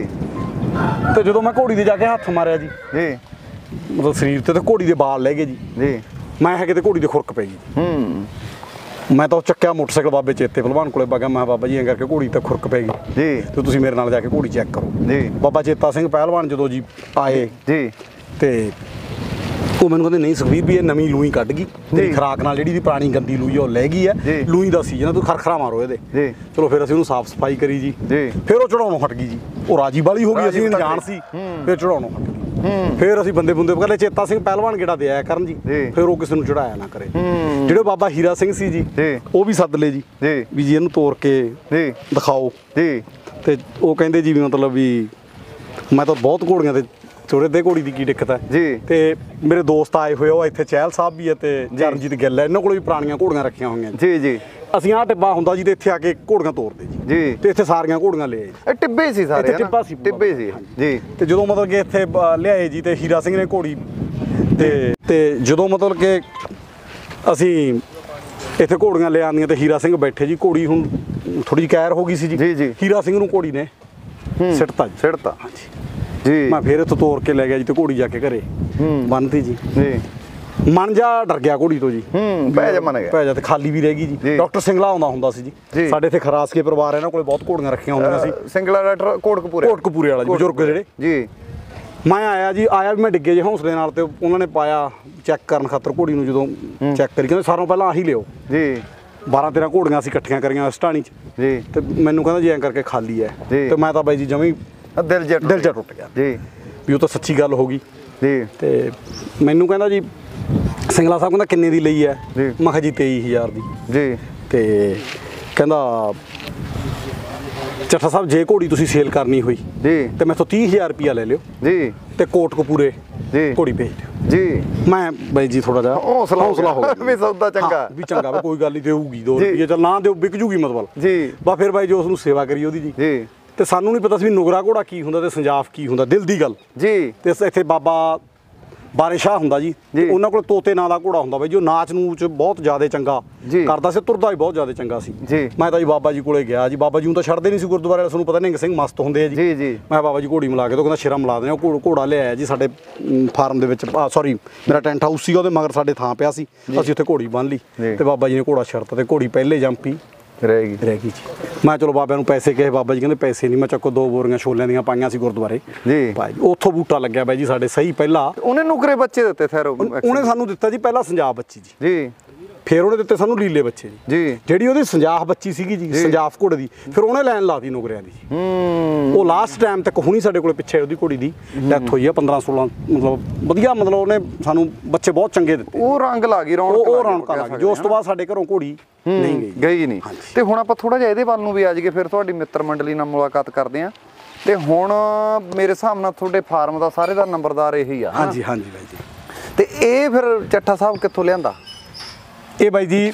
ਤੇ ਜਦੋਂ ਮੈਂ ਘੋੜੀ ਦੇ ਜਾ ਕੇ ਹੱਥ ਮਾਰਿਆ ਜੀ, ਮਤਲਬ ਸਰੀਰ ਤੇ ਘੋੜੀ ਦੇ ਬਾਲ ਲੈ ਗਏ ਜੀ। ਮੈਂ ਕਿਤੇ ਘੋੜੀ ਦੇ ਖੁਰਕ ਪੈ ਗਈ। ਮੈਂ ਤਾਂ ਚੱਕਿਆ ਮੋਟਰਸਾਈਕਲ ਬਾਬੇ ਚੇਤੇ ਪਹਿਲਵਾਨ ਕੋਲੇ ਬਾਗਾ, ਮੈਂ ਬਾਬਾ ਜੀ ਐਂ ਕਰਕੇ ਘੋੜੀ ਤੇ ਖੁਰਕ ਪੈ ਗਈ ਤੇ ਤੁਸੀਂ ਮੇਰੇ ਨਾਲ ਜਾ ਕੇ ਘੋੜੀ ਚੈੱਕ ਕਰੋ। ਬਾਬਾ ਚੇਤਾ ਸਿੰਘ ਪਹਿਲਵਾਨ ਜਦੋਂ ਜੀ ਆਏ ਤੇ ਉਹ ਮੈਨੂੰ ਕਹਿੰਦੇ ਨਹੀਂ ਸੁਖਬੀਰ ਵੀ ਇਹ ਨਵੀਂ ਲੂਈ ਕੱਢ ਗਈ, ਤੇਰੀ ਖਰਾਕ ਨਾਲ ਜਿਹੜੀ ਦੀ ਪੁਰਾਣੀ ਗੰਦੀ ਲੂਈ ਉਹ ਲੈ ਗਈ ਹੈ, ਲੂਈ ਦਾ ਸੀਜ਼ਨ ਤੂੰ ਖਰਖਰਾ ਮਾਰੋ ਇਹਦੇ। ਚਲੋ ਫਿਰ ਅਸੀਂ ਉਹਨੂੰ ਸਾਫ਼ ਸਫਾਈ ਕਰੀ ਜੀ, ਫਿਰ ਉਹ ਚੜਾਉਣੋਂ ਹਟ ਗਈ ਜੀ। ਉਹ ਰਾਜੀ ਵਾਲੀ ਹੋ ਗਈ, ਅਸੀਂ ਅਣਜਾਣ ਸੀ, ਫਿਰ ਚੜਾਉਣੋਂ ਹਟ ਗਈ। ਫਿਰ ਅਸੀਂ ਬੰਦੇ ਕਹਿੰਦੇ ਚੇਤਾ ਸਿੰਘ ਪਹਿਲਵਾਨ ਗੇੜਾ ਦੇ ਆਇਆ ਕਰਨ ਜੀ, ਫਿਰ ਉਹ ਕਿਸੇ ਨੂੰ ਚੜਾਇਆ ਨਾ ਕਰੇ। ਜਿਹੜੇ ਬਾਬਾ ਹੀਰਾ ਸਿੰਘ ਸੀ ਜੀ, ਉਹ ਵੀ ਸੱਦ ਲਏ ਜੀ ਵੀ ਜੀ ਇਹਨੂੰ ਤੋੜ ਕੇ ਦਿਖਾਓ। ਤੇ ਉਹ ਕਹਿੰਦੇ ਜੀ ਵੀ ਮਤਲਬ ਵੀ ਮੈਂ ਤਾਂ ਬਹੁਤ ਘੋੜੀਆਂ ਤੇ ਥੋੜੇ ਦੇ ਘੋੜੀ ਦੀ ਕੀ ਦਿੱਕਤ ਹੈ ਜੀ। ਤੇ ਮੇਰੇ ਦੋਸਤ ਆਏ ਹੋਏ, ਉਹ ਇੱਥੇ ਚਹਿਲ ਸਾਹਿਬ ਵੀ ਹੈ ਤੇ ਚਰਨਜੀਤ ਗਿੱਲ ਹੈ, ਇਹਨਾਂ ਕੋਲ ਵੀ ਪੁਰਾਣੀਆਂ ਘੋੜੀਆਂ ਰੱਖੀਆਂ ਹੋਈਆਂ ਜੀ। ਅਸੀਂ ਆਹ ਟਿੱਬਾ ਹੁੰਦਾ ਜੀ, ਤੇ ਇੱਥੇ ਆ ਕੇ ਘੋੜੀਆਂ ਤੋਰਦੇ ਜੀ, ਤੇ ਇੱਥੇ ਸਾਰੀਆਂ ਘੋੜੀਆਂ ਲੈ ਆਏ। ਇਹ ਟਿੱਬੇ ਸੀ ਸਾਰੇ, ਟਿੱਬੇ ਸੀ ਜੀ। ਤੇ ਜਦੋਂ ਮਤਲਬ ਕਿ ਇੱਥੇ ਲਿਆਏ ਜੀ, ਤੇ ਹੀਰਾ ਸਿੰਘ ਨੇ ਘੋੜੀ ਤੇ ਜਦੋਂ ਮਤਲਬ ਕਿ ਅਸੀਂ ਇੱਥੇ ਘੋੜੀਆਂ ਲੈ ਆਉਂਦੀਆਂ, ਤੇ ਹੀਰਾ ਸਿੰਘ ਬੈਠੇ ਜੀ। ਘੋੜੀ ਹੁਣ ਥੋੜੀ ਜਿਹੀ ਕੈਰ ਹੋ ਗਈ ਸੀ ਜੀ, ਹੀਰਾ ਸਿੰਘ ਨੂੰ ਘੋੜੀ ਨੇ ਸਿੱਟਤਾ ਹਾਂਜੀ ਜੀ। ਮੈਂ ਫਿਰ ਇੱਥੋਂ ਤੋਰ ਕੇ ਲੈ ਗਿਆ ਜੀ, ਤੇ ਘੋੜੀ ਜਾ ਕੇ ਘਰੇ ਬੰਨਤੀ ਜੀ। ਮਨ ਜਾ ਡਰ ਗਿਆ ਘੋੜੀ ਤੋਂ ਜੀ ਪੈ ਜਾ ਮਨ ਗਿਆ ਪੈ ਜਾ ਤੇ ਖਾਲੀ ਵੀ ਰਹਿ ਗਈ ਜੀ ਡਾਕਟਰ ਸਿੰਗਲਾ ਆਉਂਦਾ ਹੁੰਦਾ ਸੀ ਜੀ ਸਾਡੇ ਇੱਥੇ ਖਰਾਸਕੇ ਪਰਿਵਾਰ ਇਹਨਾਂ ਕੋਲੇ ਬਹੁਤ ਘੋੜੀਆਂ ਰੱਖੀਆਂ ਹੁੰਦੀਆਂ ਸੀ ਸਿੰਗਲਾ ਡਾਕਟਰ ਕੋਟਕਪੂਰੇ ਵਾਲਾ ਬਜ਼ੁਰਗ ਜਿਹੜੇ ਜੀ ਮੈਂ ਆਇਆ ਵੀ ਮੈਂ ਡਿੱਗੇ ਜੇ ਹੌਸਲੇ ਨਾਲ ਤੇ ਉਹਨਾਂ ਨੇ ਪਾਇਆ ਚੈੱਕ ਕਰਨ ਖਾਤਰ ਘੋੜੀ ਨੂੰ ਜਦੋਂ ਚੈੱਕ ਕਰੀ ਕਹਿੰਦੇ ਸਾਰਿਆਂ ਪਹਿਲਾਂ ਆਹੀ ਲਿਓ ਜੀ 12-13 ਘੋੜੀਆਂ ਅਸੀਂ ਇਕੱਠੀਆਂ ਕਰੀਆਂ ਸਟਾਣੀ 'ਚ ਜੀ ਤੇ ਮੈਨੂੰ ਕਹਿੰਦਾ ਜੀ ਐਂ ਕਰਕੇ ਖਾਲੀ ਹੈ ਤੇ ਮੈਂ ਤਾਂ ਬਾਈ ਜੀ ਜਮੀ ਦਿਲ ਜਾ ਟੁੱਟ ਗਿਆ ਜੀ ਵੀ ਉਹ ਤਾਂ ਸੱਚੀ ਗੱਲ ਹੋ ਗਈ ਜੀ ਤੇ ਮੈਨੂੰ ਕਹਿੰਦਾ ਜੀ ਸਿੰਗਲਾ ਸਾਹਿਬ ਕਹਿੰਦਾ ਕਿੰਨੇ ਦੀ ਲਈ ਹੈ ਮੈਂ ਕਿਹਾ ਜੀ 23,000 ਦੀ ਜੀ ਤੇ ਕਹਿੰਦਾ ਚੱਠਾ ਸਾਹਿਬ ਜੇ ਘੋੜੀ ਤੁਸੀਂ ਸੇਲ ਕਰਨੀ ਹੋਈ ਜੀ ਤੇ ਮੈਥੋਂ 30,000 ਰੁਪਇਆ ਲੈ ਲਿਓ ਜੀ ਤੇ ਕੋਟਕਪੂਰੇ ਜੀ ਘੋੜੀ ਭੇਜ ਦਿਓ ਜੀ ਮੈਂ ਬਾਈ ਜੀ ਥੋੜਾ ਜਿਹਾ ਹੌਸਲਾ ਹੋ ਗਿਆ ਵੀ ਸੌਦਾ ਚੰਗਾ ਵੀ ਚੰਗਾ ਵਾ ਕੋਈ ਗੱਲ ਨਹੀਂ ਦੇਊਗੀ 2 ਰੁਪਏ ਚੱਲ ਨਾ ਦਿਓ ਵਿਕ ਜੂਗੀ ਮਤਲਬ ਜੀ ਬਾ ਫਿਰ ਬਾਈ ਜੀ ਉਸ ਨੂੰ ਸੇਵਾ ਕਰੀ ਉਹਦੀ ਜੀ ਤੇ ਸਾਨੂੰ ਨਹੀਂ ਪਤਾ ਸੀ ਵੀ ਨੁਗਰਾ ਘੋੜਾ ਕੀ ਹੁੰਦਾ ਤੇ ਸੰਜਾਫ ਕੀ ਹੁੰਦਾ ਦਿਲ ਦੀ ਗੱਲ ਜੀ ਤੇ ਇੱਥੇ ਬਾਬਾ ਬਾਰੇ ਸ਼ਾਹ ਹੁੰਦਾ ਜੀ ਉਹਨਾਂ ਕੋਲ ਤੋਤੇ ਨਾਂ ਦਾ ਘੋੜਾ ਹੁੰਦਾ ਬਾਈ ਜੋ ਨਾਚ ਨੂਚ ਬਹੁਤ ਜ਼ਿਆਦਾ ਚੰਗਾ ਕਰਦਾ ਸੀ ਤੁਰਦਾ ਵੀ ਬਹੁਤ ਜ਼ਿਆਦਾ ਚੰਗਾ ਸੀ ਮੈਂ ਤਾਂ ਜੀ ਬਾਬਾ ਜੀ ਕੋਲੇ ਗਿਆ ਜੀ ਬਾਬਾ ਜੀ ਨੂੰ ਤਾਂ ਛੱਡਦੇ ਨਹੀਂ ਸੀ ਗੁਰਦੁਆਰੇ ਵਾਲੇ ਤੁਹਾਨੂੰ ਪਤਾ ਨਿੰਗ ਸਿੰਘ ਮਸਤ ਹੁੰਦੇ ਆ ਜੀ ਮੈਂ ਬਾਬਾ ਜੀ ਘੋੜੀ ਮਿਲਾ ਕੇ ਤੋਂ ਕਹਿੰਦਾ ਸ਼ੇਰਾ ਮਿਲਾ ਦੇਣਾ ਉਹ ਘੋੜਾ ਲਿਆਇਆ ਜੀ ਸਾਡੇ ਫਾਰਮ ਦੇ ਵਿੱਚ ਸੌਰੀ ਮੇਰਾ ਟੈਂਟ ਹਾਊਸ ਸੀ ਉਹਦੇ ਮਗਰ ਸਾਡੇ ਥਾਂ ਪਿਆ ਸੀ ਅਸੀਂ ਉੱਥੇ ਘੋੜੀ ਬੰਨ ਲਈ ਤੇ ਬਾਬਾ ਜੀ ਨੇ ਘੋੜਾ ਛੱਡਤਾ ਤੇ ਘੋੜੀ ਪਹਿਲੇ ਜੰਪੀ ਰਹਿ ਗਈ ਜੀ ਮੈਂ ਚਲੋ ਬਾਬਿਆਂ ਨੂੰ ਪੈਸੇ ਕਹੇ ਬਾਬਾ ਜੀ ਕਹਿੰਦੇ ਪੈਸੇ ਨਹੀਂ ਮੈਂ ਚੱਕੋ 2 ਬੋਰੀਆਂ ਛੋਲਿਆਂ ਦੀਆਂ ਪਾਈਆਂ ਸੀ ਗੁਰਦੁਆਰੇ ਜੀ ਭਾਈ ਉੱਥੋਂ ਬੂਟਾ ਲੱਗਿਆ ਬਾਈ ਜੀ ਸਾਡੇ ਸਹੀ ਪਹਿਲਾਂ ਉਹਨੇ ਨੁਕਰੇ ਬੱਚੇ ਦਿੱਤੇ ਫਿਰ ਉਹਨੇ ਸਾਨੂੰ ਦਿੱਤਾ ਜੀ ਪਹਿਲਾਂ ਸੰਜਾਬ ਬੱਚੀ ਜੀ ਫਿਰ ਉਹਨੇ ਦਿੱਤੇ ਸਾਨੂੰ ਲੀਲੇ ਬੱਚੇ ਜੀ ਜਿਹੜੀ ਉਹਦੀ ਸੰਜਾਫ ਬੱਚੀ ਸੀਗੀ ਜੀ ਸੰਜਾਫ ਘੋੜੇ ਦੀ ਫਿਰ ਉਹਨੇ ਲਾਈਨ ਲਾਤੀ ਨੁਕਰਿਆਂ ਦੀ ਉਹ ਲਾਸਟ ਟਾਈਮ ਤੱਕ ਹੁਣੀ ਸਾਡੇ ਕੋਲੇ ਪਿੱਛੇ ਉਹਦੀ ਘੋੜੀ ਦੀ ਡੈਥ ਹੋਈ ਆ 15-16 ਮਤਲਬ ਵਧੀਆ ਮਤਲਬ ਉਹਨੇ ਸਾਨੂੰ ਬੱਚੇ ਬਹੁਤ ਚੰਗੇ ਦਿੱਤੇ ਉਹ ਰੰਗ ਲਾ ਗਈ ਰੌਣਕ ਲਾ ਗਈ ਜੋ ਉਸ ਤੋਂ ਬਾਅਦ ਸਾਡੇ ਘਰੋਂ ਘੋੜੀ ਨਹੀਂ ਗਈ ਨਹੀਂ ਤੇ ਹੁਣ ਆਪਾਂ ਥੋੜਾ ਜਿਹਾ ਇਹਦੇ ਵੱਲ ਨੂੰ ਵੀ ਆ ਜਾਈਏ ਫਿਰ ਤੁਹਾਡੀ ਮਿੱਤਰ ਮੰਡਲੀ ਨਾਲ ਮੁਲਾਕਾਤ ਕਰਦੇ ਆ ਤੇ ਹੁਣ ਮੇਰੇ ਹਿਸਾਬ ਨਾਲ ਤੁਹਾਡੇ ਫਾਰਮ ਦਾ ਸਾਰੇ ਦਾ ਨੰਬਰਦਾਰ ਇਹੀ ਆ ਹਾਂਜੀ ਬਾਈ ਜੀ ਤੇ ਇਹ ਫਿਰ ਚੱਠਾ ਸਾਹਿਬ ਕਿੱਥੋਂ ਲਿਆਂਦਾ ਇਹ ਬਾਈ ਜੀ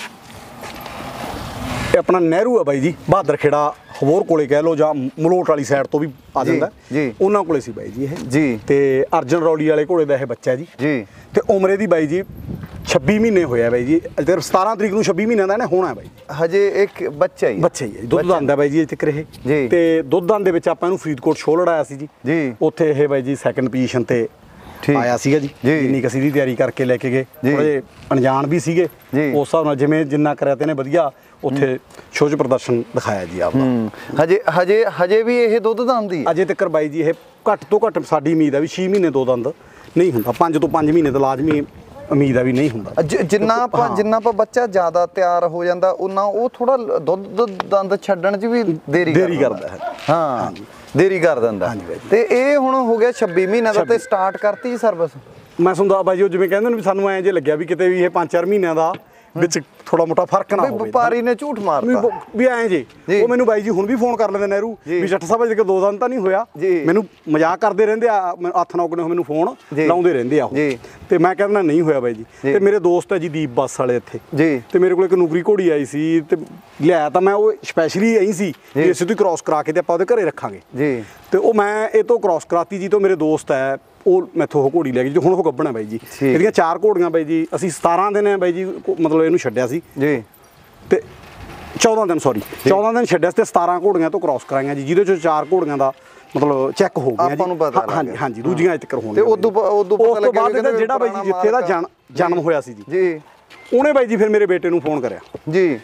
ਇਹ ਆਪਣਾ ਨਹਿਰੂ ਆ ਬਾਈ ਜੀ ਬਹਾਦਰ ਖੇੜਾ ਹਵੋਰ ਕੋਲੇ ਕਹਿ ਲਓ ਜਾਂ ਮਲੋਟ ਵਾਲੀ ਸਾਈਡ ਤੋਂ ਵੀ ਆ ਜਾਂਦਾ ਉਹਨਾਂ ਕੋਲੇ ਸੀ ਬਾਈ ਜੀ ਇਹ ਜੀ ਤੇ ਅਰਜਨ ਰੌਲੀ ਵਾਲੇ ਘੋੜੇ ਦਾ ਇਹ ਬੱਚਾ ਜੀ ਤੇ ਉਮਰੇ ਦੀ ਬਾਈ ਜੀ 26 ਮਹੀਨੇ ਹੋਇਆ ਬਾਈ ਜੀ ਤੇ 17 ਤਰੀਕ ਨੂੰ 26 ਮਹੀਨਿਆਂ ਦਾ ਇਹਨੇ ਹੋਣਾ ਬਾਈ ਹਜੇ ਇੱਕ ਬੱਚਾ ਹੀ ਹੈ ਦੁੱਧ ਆਂਦਾ ਬਾਈ ਜੀ ਇੱਥੇ ਕਰੇ ਤੇ ਦੁੱਧ ਆਂ ਦੇ ਵਿੱਚ ਆਪਾਂ ਇਹਨੂੰ ਫਰੀਦਕੋਟ ਸ਼ੋਅ ਲੜਾਇਆ ਸੀ ਜੀ ਉੱਥੇ ਇਹ ਬਾਈ ਜੀ 2nd ਪੋਜੀਸ਼ਨ ਤੇ ਆਇਆ ਸੀਗਾ ਜੀ ਜਿੰਨੀ ਕਸੀ ਦੀ ਤਿਆਰੀ ਕਰਕੇ ਲੈ ਕੇ ਗਏ ਥੋੜੇ ਅਣਜਾਣ ਵੀ ਸੀਗੇ ਉਸ ਹਿਸਾਬ ਨਾਲ ਜਿਵੇਂ ਜਿੰਨਾ ਕਰਿਆ ਤੇ ਇਹਨੇ ਵਧੀਆ ਉੱਥੇ ਸ਼ੋਅ 'ਚ ਪ੍ਰਦਰਸ਼ਨ ਦਿਖਾਇਆ ਜੀ ਆਪਦਾ ਹਜੇ ਵੀ ਇਹ ਦੁੱਧ ਦੰਦ ਅਜੇ ਤੱਕ ਬਾਈ ਜੀ ਇਹ ਘੱਟ ਤੋਂ ਘੱਟ ਸਾਡੀ ਉਮੀਦ ਆ ਵੀ 6 ਮਹੀਨੇ 2 ਦੰਦ ਨਹੀਂ ਹੁੰਦਾ 5 ਤੋਂ 5 ਮਹੀਨੇ ਤਾਂ ਲਾਜ਼ਮੀ ਉਮੀਦ ਆ ਵੀ ਨਹੀਂ ਹੁੰਦਾ ਜਿੰਨਾ ਆਪਾਂ ਬੱਚਾ ਜ਼ਿਆਦਾ ਤਿਆਰ ਹੋ ਜਾਂਦਾ ਉਹਨਾਂ ਉਹ ਥੋੜਾ ਦੁੱਧ ਦੰਦ ਛੱਡਣ 'ਚ ਵੀ ਦੇਰੀ ਕਰਦਾ ਹੈ ਹਾਂ ਦੇਰੀ ਕਰ ਦਿੰਦਾ ਤੇ ਇਹ ਹੁਣ ਹੋ ਗਿਆ 26 ਮਹੀਨਿਆਂ ਦਾ ਤੇ ਸਟਾਰਟ ਕਰਤੀ ਸਰਵਿਸ ਮੈਂ ਸੁਣਦਾ ਬਾਈ ਜੀ ਜਿਵੇਂ ਕਹਿੰਦੇ ਨੇ ਵੀ ਸਾਨੂੰ ਐਂ ਜੇ ਲੱਗਿਆ ਵੀ ਕਿਤੇ ਵੀ ਇਹ 5-4 ਮਹੀਨਿਆਂ ਦਾ ਵਿੱਚ ਥੋੜਾ ਮੋਟਾ ਫਰਕ ਨਾ ਹੋਵੇ ਵਪਾਰੀ ਨੇ ਝੂਠ ਮਾਰਤਾ ਵੀ ਐਂ ਜੀ ਉਹ ਮੈਨੂੰ ਬਾਈ ਜੀ ਹੁਣ ਵੀ ਫੋਨ ਕਰ ਲੈਂਦੇ ਨਹਿਰੂ ਵੀ ਚੱਠਾ ਸਾਹਿਬ ਜੇ 2 ਦਿਨ ਤਾਂ ਨਹੀਂ ਹੋਇਆ ਮੈਨੂੰ ਮਜ਼ਾਕ ਕਰਦੇ ਰਹਿੰਦੇ ਆ ਹੱਥ ਨਾਲ ਮੈਨੂੰ ਫੋਨ ਲਾਉਂਦੇ ਰਹਿੰਦੇ ਆ ਉਹ ਤੇ ਮੈਂ ਕਹਿੰਦਾ ਨਹੀਂ ਹੋਇਆ ਬਾਈ ਜੀ ਤੇ ਮੇਰੇ ਦੋਸਤ ਹੈ ਜੀ ਦੀਪ ਬੱਸ ਵਾਲੇ ਇੱਥੇ ਤੇ ਮੇਰੇ ਕੋਲ ਇੱਕ ਨੁਕਰੀ ਘੋੜੀ ਆਈ ਸੀ ਤੇ ਲਿਆਇਆ ਤਾਂ ਮੈਂ ਉਹ ਸਪੈਸ਼ਲੀ ਆਈ ਸੀ ਵੀ ਅਸੀਂ ਤੋਂ ਕ੍ਰਾਸ ਕਰਾ ਕੇ ਤੇ ਆਪਾਂ ਉਹਦੇ ਘਰੇ ਰੱਖਾਂਗੇ ਤੇ ਉਹ ਮੈਂ ਇਹ ਤੋਂ ਕ੍ਰਾਸ ਕਰਾਤੀ ਜੀ ਤੋਂ ਮੇਰੇ ਦੋਸਤ ਹੈ ਉਹ ਮੈਥੋਂ ਉਹ ਘੋੜੀ ਲੈ ਗਈ ਹੁਣ ਉਹ ਗੱਭਣਾ ਬਾਈ ਜੀ ਇਹਦੀਆਂ 4 ਘੋੜੀਆਂ ਬਾਈ ਜੀ ਅਸੀਂ 17 ਦਿਨ ਹੈ ਬਾਈ ਜੀ ਮਤਲਬ ਇਹਨੂੰ ਛੱਡਿਆ ਸੀ ਜੀ ਤੇ 14 ਦਿਨ ਛੱਡਿਆ ਸੀ ਤੇ 17 ਘੋੜੀਆਂ ਤੋਂ ਕ੍ਰਾਸ ਕਰਾਈਆਂ ਜੀ ਜਿਹਦੇ ਚੋਂ 4 ਘੋੜੀਆਂ ਦਾ ਮਤਲਬ ਚੈੱਕ ਹੋ ਗਿਆ ਜੀ ਹਾਂਜੀ ਦੂਜੀਆਂ ਤੱਕ ਹੋਣ ਤੇ ਉਦੋਂ ਪਤਾ ਲੱਗਿਆ ਜਿਹੜਾ ਬਾਈ ਜੀ ਜਿੱਥੇ ਦਾ ਜਨਮ ਹੋਇਆ ਸੀ ਜੀ ਉਹਨੇ ਬਾਈ ਜੀ ਫਿਰ ਮੇਰੇ ਬੇਟੇ ਨੂੰ ਫੋਨ ਕਰਿਆ ਜੀ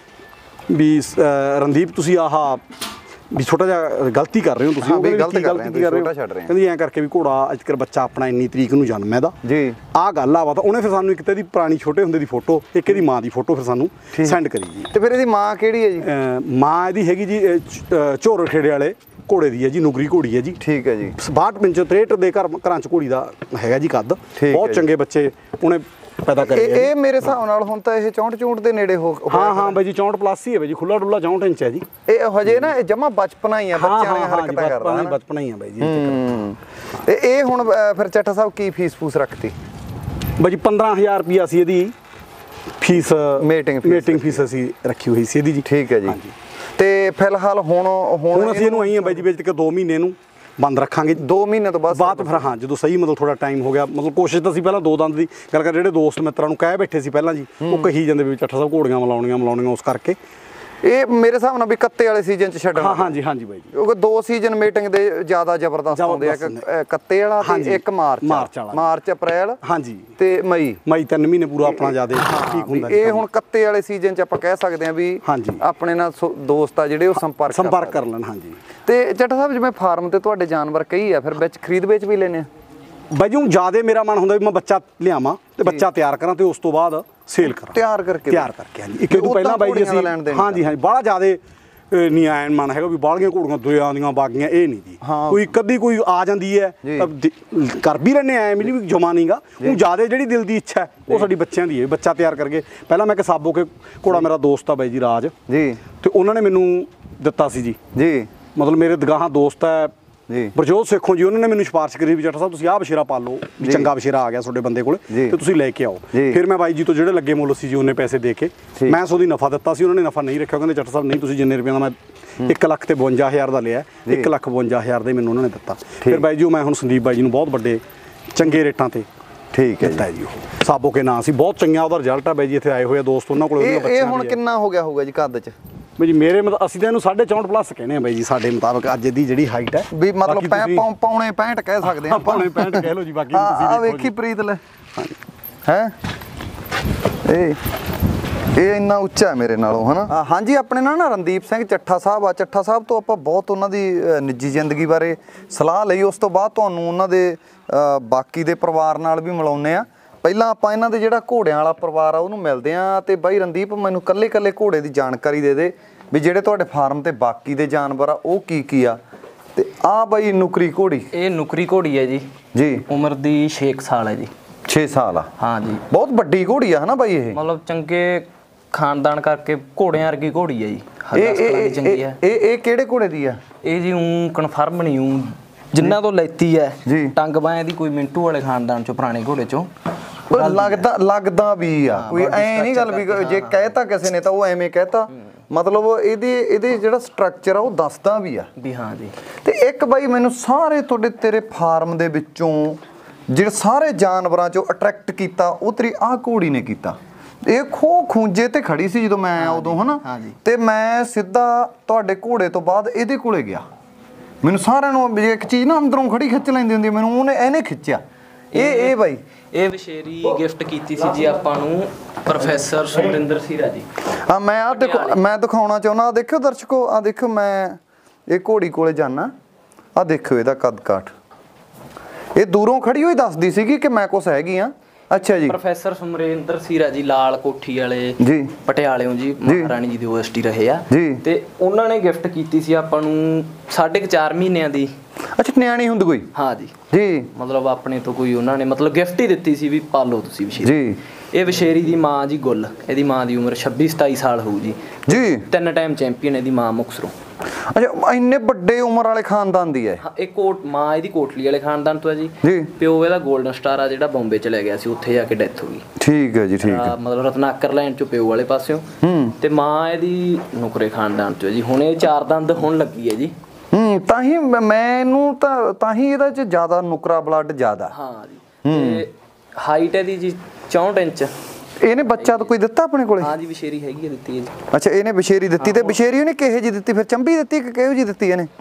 ਵੀ ਰਣਦੀਪ ਤੁਸੀਂ ਆਹ ਵੀ ਛੋਟਾ ਜਿਹਾ ਗਲਤੀ ਕਰ ਰਹੇ ਹੋ ਤੁਸੀਂ ਗਲਤੀ ਕਰ ਰਹੇ ਹੋ ਕਹਿੰਦੀ ਐਂ ਕਰਕੇ ਵੀ ਘੋੜਾ ਅੱਜ ਕੱਲ੍ਹ ਬੱਚਾ ਆਪਣਾ ਇੰਨੀ ਤਰੀਕ ਨੂੰ ਜਨਮ ਹੈ ਦਾ ਜੀ ਆਹ ਗੱਲ ਆ ਵਾ ਤਾਂ ਉਹਨੇ ਫਿਰ ਸਾਨੂੰ ਇੱਕ ਇਹਦੀ ਪੁਰਾਣੀ ਛੋਟੇ ਹੁੰਦੇ ਦੀ ਫੋਟੋ ਇੱਕ ਇਹਦੀ ਮਾਂ ਦੀ ਫੋਟੋ ਫਿਰ ਸਾਨੂੰ ਸੈਂਡ ਕਰੀ ਜੀ ਤੇ ਫਿਰ ਇਹਦੀ ਮਾਂ ਕਿਹੜੀ ਹੈ ਜੀ ਮਾਂ ਇਹਦੀ ਹੈਗੀ ਜੀ ਝੋਰ ਖੇੜੇ ਵਾਲੇ ਘੋੜੇ ਦੀ ਹੈ ਜੀ ਨੁਗਰੀ ਘੋੜੀ ਹੈ ਜੀ ਠੀਕ ਹੈ ਜੀ 62 ਇੰਚ 63 ਦੇ ਘਰਾਂ 'ਚ ਘੋੜੀ ਦਾ ਹੈਗਾ ਜੀ ਕੱਦ ਬਹੁਤ ਚੰਗੇ ਬੱਚੇ ਉਹਨੇ ਪੈਦਾ ਕਰੇ ਇਹ ਮੇਰੇ ਹਿਸਾਬ ਨਾਲ ਹੁਣ ਤਾਂ ਇਹ 64 ਦੇ ਨੇੜੇ ਹੋ ਹਾਂ ਬਾਈ ਜੀ 64 ਪਲੱਸ ਹੀ ਹੈ ਬਾਈ ਜੀ ਖੁੱਲਾ ਡੁੱਲਾ 64 ਇੰਚ ਹੈ ਜੀ ਇਹ ਹਜੇ ਨਾ ਇਹ ਜਮਾ ਬਚਪਨਾ ਹੀ ਆ ਬੱਚਿਆਂ ਨੇ ਹਰਕਤਾਂ ਕਰਦਾ ਹੈ ਬਚਪਨਾ ਹੀ ਆ ਬਾਈ ਜੀ ਤੇ ਇਹ ਹੁਣ ਫਿਰ ਚੱਠਾ ਸਾਹਿਬ ਕੀ ਫੀਸ ਫੂਸ ਰੱਖਤੀ ਬਾਈ ਜੀ 15000 ਰੁਪਿਆ ਸੀ ਇਹਦੀ ਫੀਸ ਮੀਟਿੰਗ ਫੀਸ ਅਸੀਂ ਰੱਖੀ ਹੋਈ ਸੀ ਇਹਦੀ ਜੀ ਠੀਕ ਹੈ ਜੀ ਤੇ ਫਿਲਹਾਲ ਹੁਣ ਅਸੀਂ ਇਹਨੂੰ ਆਈ ਆ ਬਾਈ ਜੀ ਵੇਚ ਕੇ 2 ਮਹੀਨੇ ਨੂੰ ਬੰਦ ਰੱਖਾਂਗੇ 2 ਮਹੀਨੇ ਤੋਂ ਬਾਅਦ ਫਿਰ ਹਾਂ ਜਦੋਂ ਸਹੀ ਮਤਲਬ ਥੋੜਾ ਟਾਈਮ ਹੋ ਗਿਆ ਮਤਲਬ ਕੋਸ਼ਿਸ਼ ਤਾਂ ਅਸੀਂ ਪਹਿਲਾਂ 2 ਦੰਦ ਦੀ ਗੱਲ ਕਰ ਜਿਹੜੇ ਦੋਸਤ ਮਿੱਤਰਾਂ ਨੂੰ ਕਹਿ ਬੈਠੇ ਸੀ ਪਹਿਲਾਂ ਜੀ ਉਹ ਕਹੀ ਜਾਂਦੇ ਵੀ ਚੱਠਾ ਸਾਹਿਬ ਘੋੜੀਆਂ ਮਲਾਉਣੀਆਂ ਉਸ ਕਰਕੇ ਇਹ ਮੇਰੇ ਹਿਸਾਬ ਨਾਲ ਵੀ ਕੱਤੇ ਵਾਲੇ ਸੀਜ਼ਨ ਚ ਛੱਡਣਾ। ਹਾਂਜੀ ਹਾਂਜੀ ਬਾਈ ਜੀ, ਕਿਉਂਕਿ 2 ਸੀਜ਼ਨ ਮੀਟਿੰਗ ਦੇ ਜ਼ਿਆਦਾ ਜ਼ਬਰਦਸਤ ਹੁੰਦੇ ਆ, ਕੱਤੇ ਵਾਲਾ ਤੇ ਇੱਕ ਮਾਰਚ ਅਪ੍ਰੈਲ ਹਾਂਜੀ ਤੇ ਮਈ 3 ਮਹੀਨੇ ਪੂਰਾ ਆਪਣਾ ਜ਼ਿਆਦਾ ਠੀਕ ਹੁੰਦਾ। ਇਹ ਹੁਣ ਕੱਤੇ ਵਾਲੇ ਸੀਜ਼ਨ ਚ ਆਪਾਂ ਕਹਿ ਸਕਦੇ ਆ ਵੀ ਆਪਣੇ ਨਾਲ ਦੋਸਤ ਆ ਜਿਹੜੇ ਉਹ ਸੰਪਰਕ ਕਰ ਲੈਣ। ਹਾਂਜੀ ਤੇ ਚੱਠਾ ਸਾਹਿਬ ਜਿਵੇਂ ਫਾਰਮ ਤੇ ਤੁਹਾਡੇ ਜਾਨਵਰ ਕਈ ਆ, ਫਿਰ ਵਿੱਚ ਖਰੀਦ ਵੇਚ ਵੀ ਲੈਨੇ ਆ ਬਾਈ ਜੀ? ਜਿਆਦਾ ਮੇਰਾ ਮਨ ਹੁੰਦਾ ਵੀ ਮੈਂ ਬੱਚਾ ਲਿਆਵਾਂ ਤੇ ਬੱਚਾ ਤਿਆਰ ਕਰਾਂ ਤੇ ਉਸ ਤੋਂ ਬਾਅਦ ਸੇਲ ਕਰਾਂ। ਤਿਆਰ ਕਰਕੇ ਹਾਂਜੀ। ਇੱਕ ਤੋਂ ਪਹਿਲਾਂ ਬਾਈ ਜੀ ਅਸੀਂ ਹਾਂਜੀ ਬਾਹਲਾ ਜ਼ਿਆਦਾ ਨਹੀਂ ਆਇਨ ਮਨ ਹੈਗਾ ਵੀ ਬਾਹਲੀਆਂ ਘੋੜੀਆਂ ਦੁਆ ਦੀਆਂ ਬਾਗੀਆਂ, ਇਹ ਨਹੀਂ ਜੀ। ਕੋਈ ਕਦੀ ਕੋਈ ਆ ਜਾਂਦੀ ਹੈ ਕਰ ਵੀ ਲੈਣੇ ਐ ਵੀ ਜਮਾ ਨਹੀਂਗਾ। ਉਹ ਜ਼ਿਆਦਾ ਜਿਹੜੀ ਦਿਲ ਦੀ ਇੱਛਾ ਉਹ ਸਾਡੀ ਬੱਚਿਆਂ ਦੀ ਹੈ, ਬੱਚਾ ਤਿਆਰ ਕਰਕੇ। ਪਹਿਲਾਂ ਮੈਂ ਸਾਬੋ ਕੇ ਘੋੜਾ ਮੇਰਾ ਦੋਸਤ ਆ ਬਾਈ ਜੀ ਰਾਜ ਜੀ, ਤੇ ਉਹਨਾਂ ਨੇ ਮੈਨੂੰ ਦਿੱਤਾ ਸੀ ਜੀ ਮਤਲਬ ਮੇਰੇ ਦਗਾਹਾਂ ਦੋਸਤ ਹੈ ਬਰਜੋਤ ਸੇਖੋਂ ਜੀ, ਉਹਨਾਂ ਨੇ ਮੈਨੂੰ ਸਿਫਾਰਿਸ਼ ਕਰੀ ਵੀ ਚੱਠਾ ਸਾਹਿਬ ਤੁਸੀਂ ਆਹ ਬਸ਼ੇਰਾ ਪਾ ਲਓ, ਵੀ ਚੰਗਾ ਬਸ਼ੇਰਾ ਆ ਗਿਆ ਤੁਹਾਡੇ ਬੰਦੇ ਕੋਲ ਤੇ ਤੁਸੀਂ ਲੈ ਕੇ ਆਓ। ਫਿਰ ਮੈਂ ਬਾਈ ਜੀ ਤੋਂ ਜਿਹੜੇ ਲੱਗੇ ਮੁੱਲ ਸੀ ਜੀ ਉਹਨੇ ਪੈਸੇ ਦੇ ਕੇ ਮੈਂ ਉਹਦੀ ਨਫਾ ਦਿੱਤਾ ਸੀ, ਉਹਨਾਂ ਨੇ ਨਫਾ ਨਹੀਂ ਰੱਖਿਆ। ਕਹਿੰਦੇ ਚੱਠਾ ਸਾਹਿਬ ਨਹੀਂ, ਤੁਸੀਂ ਜਿੰਨੇ ਰੁਪਏ ਦਾ ਮੈਂ 1,52,000 ਦਾ ਲਿਆ 1,52,000 ਦੇ ਮੈਨੂੰ ਉਹਨਾਂ ਨੇ ਦਿੱਤਾ। ਫਿਰ ਬਾਈ ਜੀ ਮੈਂ ਹੁਣ ਸੰਦੀਪ ਬਾਈ ਜੀ ਨੂੰ ਬਹੁਤ ਵੱਡੇ ਚੰਗੇ ਰੇਟਾਂ ਤੇ ਦਿੱਤਾ ਜੀ। ਉਹ ਸਾਬੋ ਕੇ ਨਾਂ ਸੀ, ਬਹੁਤ ਚੰਗਾ ਉਹਦਾ ਰਿਜ਼ਲਟ ਆ ਬਾਈ ਜੀ। ਇੱਥੇ ਆਏ ਹੋਏ ਦੋਸਤ ਉਹਨਾਂ ਕੋਲ ਇਹ ਹੁਣ ਕਿੰਨਾ ਹੋ ਗਿਆ ਹੋਊਗਾ ਜੀ ਕੱਦ ਚ? ਬਈ ਜੀ ਮੇਰੇ ਮਤਲਬ ਅਸੀਂ ਤਾਂ ਇਹਨੂੰ 64 ਪਲੱਸ ਕਹਿੰਦੇ ਆ ਬਾਈ ਜੀ, ਸਾਡੇ ਮੁਤਾਬਕ ਅੱਜ ਦੀ ਜਿਹੜੀ ਹਾਈਟ ਹੈ ਵੀ ਮਤਲਬ ਪੌਣੇ 65 ਕਹਿ ਸਕਦੇ ਆ, ਪੌਣੇ 65 ਕਹਿ ਲਓ ਜੀ। ਬਾਕੀ ਤੁਸੀਂ ਆ ਵੇਖੀ ਪ੍ਰੀਤ ਲੈ ਹੈ ਇਹ ਇੰਨਾ ਉੱਚਾ ਹੈ ਮੇਰੇ ਨਾਲੋਂ ਹਨਾ। ਹਾਂਜੀ ਆਪਣੇ ਨਾਲ ਨਾ ਰਣਦੀਪ ਸਿੰਘ ਚੱਠਾ ਸਾਹਿਬ ਆ। ਚੱਠਾ ਸਾਹਿਬ ਤੋਂ ਆਪਾਂ ਬਹੁਤ ਉਹਨਾਂ ਦੀ ਨਿੱਜੀ ਜ਼ਿੰਦਗੀ ਬਾਰੇ ਸਲਾਹ ਲਈ, ਉਸ ਤੋਂ ਬਾਅਦ ਤੁਹਾਨੂੰ ਉਹਨਾਂ ਦੇ ਬਾਕੀ ਦੇ ਪਰਿਵਾਰ ਨਾਲ ਵੀ ਮਿਲਾਉਂਦੇ ਆ। ਪਹਿਲਾਂ ਆਪਾਂ ਇਹਨਾਂ ਦੇ ਜਿਹੜਾ ਘੋੜਿਆਂ ਵਾਲਾ ਪਰਿਵਾਰ ਆ ਉਹਨੂੰ ਮਿਲਦੇ ਆ। ਤੇ ਬਾਈ ਰਣਦੀਪ ਮੈਨੂੰ ਕੱਲੇ ਘੋੜੇ ਦੀ ਜਾਣਕਾਰੀ ਦੇ ਦੇ ਵੀ ਜਿਹੜੇ ਤੁਹਾਡੇ ਫਾਰਮ ਤੇ ਬਾਕੀ ਦੇ ਜਾਨਵਰ ਆ ਉਹ ਕੀ ਆ। ਤੇ ਆ ਬਾਈ ਨੁਕਰੀ ਘੋੜੀ, ਇਹ ਨੁਕਰੀ ਘੋੜੀ ਹੈ ਜੀ ਉਮਰ ਦੀ 6 ਸਾਲ ਹੈ ਜੀ। 6 ਸਾਲ ਆ? ਹਾਂ ਜੀ, ਬਹੁਤ ਵੱਡੀ ਘੋੜੀ ਆ ਹਨਾ ਬਾਈ। ਇਹ ਮਤਲਬ ਚੰਗੇ ਖਾਨਦਾਨ ਕਰਕੇ ਘੋੜਿਆਂ ਵਰਗੀ ਘੋੜੀ ਹੈ ਜੀ। ਇਹ ਕਿਹੜੇ ਘੋੜੇ ਦੀ ਆ? ਇਹ ਜੀ ਕਨਫਰਮ ਨਹੀਂ ਜਿੰਨਾਂ ਤੋਂ ਲੈਤੀ ਹੈ ਟੰਗ ਬਾਹਾਂ ਦੀ, ਕੋਈ ਮਿੰਟੂ ਵਾਲੇ ਖਾਨਦਾਨ ਚੋਂ ਪੁਰਾਣੇ ਘੋੜੇ ਚੋਂ ਲੱਗਦਾ ਵੀ ਆ। ਕੋਈ ਐ ਨਹੀਂ ਗੱਲ ਵੀ ਜੇ ਕਹਿਤਾ ਕਿਸੇ ਨੇ ਤਾਂ ਉਹ ਐਵੇਂ ਕਹਿਤਾ, ਮਤਲਬ ਇਹਦੇ ਜਿਹੜਾ ਸਟਰਕਚਰ ਆ ਉਹ ਦੱਸਦਾ ਵੀ ਆ ਵੀ। ਹਾਂ ਜੀ। ਤੇ ਇੱਕ ਬਾਈ ਮੈਨੂੰ ਸਾਰੇ ਤੇਰੇ ਫਾਰਮ ਦੇ ਵਿੱਚੋਂ ਜਿਹੜੇ ਸਾਰੇ ਜਾਨਵਰਾਂ ਚੋਂ ਅਟਰੈਕਟ ਕੀਤਾ ਉਹ ਤੇਰੀ ਆਹ ਘੋੜੀ ਨੇ ਕੀਤਾ। ਇਹ ਖੂੰਜੇ ਤੇ ਖੜੀ ਸੀ ਜਦੋਂ ਮੈਂ ਆਇਆ ਉਦੋਂ ਹਨਾ, ਤੇ ਮੈਂ ਸਿੱਧਾ ਤੁਹਾਡੇ ਘੋੜੇ ਤੋਂ ਬਾਅਦ ਇਹਦੇ ਕੋਲੇ ਗਿਆ। ਮੈਨੂੰ ਸਾਰਿਆਂ ਨੂੰ ਇੱਕ ਚੀਜ਼ ਨਾ ਅੰਦਰੋਂ ਖੜੀ ਖਿੱਚ ਲੈਂਦੀ ਹੁੰਦੀ, ਮੈਨੂੰ ਇਹਨੇ ਖਿੱਚਿਆ। ਇਹ ਬਾਈ ਇਹ ਵਿਸ਼ੇਰੀ ਗਿਫਟ ਕੀਤੀ ਸੀ ਜੀ ਆਪਾਂ ਨੂੰ ਪ੍ਰੋਫੈਸਰ ਸੁਰਿੰਦਰ ਸੀਰਾ ਜੀ। ਹਾਂ ਮੈਂ ਦਿਖਾਉਣਾ ਚਾਹੁੰਦਾ। ਆ ਦੇਖਿਓ ਦਰਸ਼ਕੋ, ਆ ਦੇਖਿਓ ਮੈਂ ਇਹ ਘੋੜੀ ਕੋਲੇ ਜਾਣਾ, ਆ ਦੇਖਿਓ ਇਹਦਾ ਕੱਦ ਕਾਠ। ਇਹ ਦੂਰੋਂ ਖੜੀ ਹੋਈ ਦੱਸਦੀ ਸੀਗੀ ਕਿ ਮੈਂ ਕੁਛ ਹੈਗੀ ਆ। ਅੱਛਾ ਜੀ। ਪ੍ਰੋਫੈਸਰ ਸੁਰਿੰਦਰ ਸੀਰਾ ਜੀ ਲਾਲ ਕੋਠੀ ਵਾਲੇ ਜੀ, ਪਟਿਆਲੇੋਂ ਜੀ, ਮਹਾਰਾਣੀ ਜੀ ਦੀ ਯੂਨੀਵਰਸਿਟੀ ਰਹੇ ਆ ਤੇ ਉਹਨਾਂ ਨੇ ਗਿਫਟ ਕੀਤੀ ਸੀ ਆਪਾਂ ਨੂੰ 4.5 ਮਹੀਨਿਆਂ ਦੀ। ਅੱਛਾ, ਨਿਆਣੀ ਹੁੰਦੀ ਕੋਈ? ਹਾਂ ਜੀ ਮਤਲਬ ਆਪਣੇ ਤੋਂ ਕੋਈ ਉਹਨਾਂ ਨੇ ਮਤਲਬ ਗਿਫਟ ਹੀ ਦਿੱਤੀ ਸੀ ਵੀ ਪਾਲੋ ਤੁਸੀਂ ਵਿਸ਼ੇਰੀ ਜੀ। ਇਹ ਵਿਸ਼ੇਰੀ ਦੀ ਮਾਂ ਜੀ ਗੁੱਲ, ਇਹਦੀ ਮਾਂ ਦੀ ਉਮਰ 26-27 ਸਾਲ ਹੋਊ ਜੀ। 3 ਟਾਈਮ ਚੈਂਪੀਅਨ ਇਹਦੀ ਮਾਂ ਮੁਕਤਸਰੋਂ। ਅੱਛਾ, ਇੰਨੇ ਵੱਡੇ ਉਮਰ ਵਾਲੇ ਖਾਨਦਾਨ ਦੀ ਹੈ ਇਹ। ਮਾਂ ਇਹਦੀ ਕੋਟਲੀ ਵਾਲੇ ਖਾਨਦਾਨ ਤੋਂ ਹੈ ਜੀ। ਪਿਓ ਇਹਦਾ 골ਡਨ ਸਟਾਰ ਆ ਜਿਹੜਾ ਬੰਬੇ ਚਲੇ ਗਿਆ ਸੀ, ਉੱਥੇ ਜਾ ਕੇ ਡੈਥ ਹੋ ਗਈ। ਠੀਕ ਹੈ ਜੀ, ਠੀਕ ਹੈ। ਮਤਲਬ ਰਤਨਾਕਰ ਲੈਂਡ ਚੋਂ ਪਿਓ ਵਾਲੇ ਪਾਸਿਓਂ, ਤੇ ਮਾਂ ਇਹਦੀ ਨੁਕਰੇ ਖਾਨਦਾਨ ਤੋਂ ਹੈ ਜੀ। ਹੁਣ ਇਹ 4 ਦੰਦ ਹੋਣ ਲੱਗੀ ਹੈ ਜੀ। ਤਾਂ ਹੀ ਮੈਨੂੰ ਤਾਂ ਹੀ ਇਹਦਾ ਚ ਜ਼ਿਆਦਾ ਨੁਕਰਾ ਬਲੱਡ ਜ਼ਿਆਦਾ। ਹਾਂ ਜੀ। ਤੇ ਹਾਈਟ ਇਹਦੀ ਜੀ 64 ਇੰਚ। ਇਹਨੇ ਬੱਚਾ ਤਾਂ ਕੋਈ ਦਿੱਤਾ ਆਪਣੇ ਕੋਲੇ? ਹਾਂ ਜੀ, ਵਿਸ਼ੇਰੀ ਹੈਗੀ ਹੈ, ਦਿੱਤੀ ਹੈ ਜੀ। ਅੱਛਾ, ਇਹਨੇ ਵਿਸ਼ੇਰੀ ਦਿੱਤੀ। ਤੇ ਵਿਸ਼ੇਰੀ ਉਹਨੇ ਕਿਹੋ ਜਿਹੀ ਦਿੱਤੀ ਫਿਰ? ਚੰਬੀ ਦਿੱਤੀ ਕਿ ਕਿਹੋ ਜਿਹੀ ਦਿੱਤੀ ਇਹਨੇ?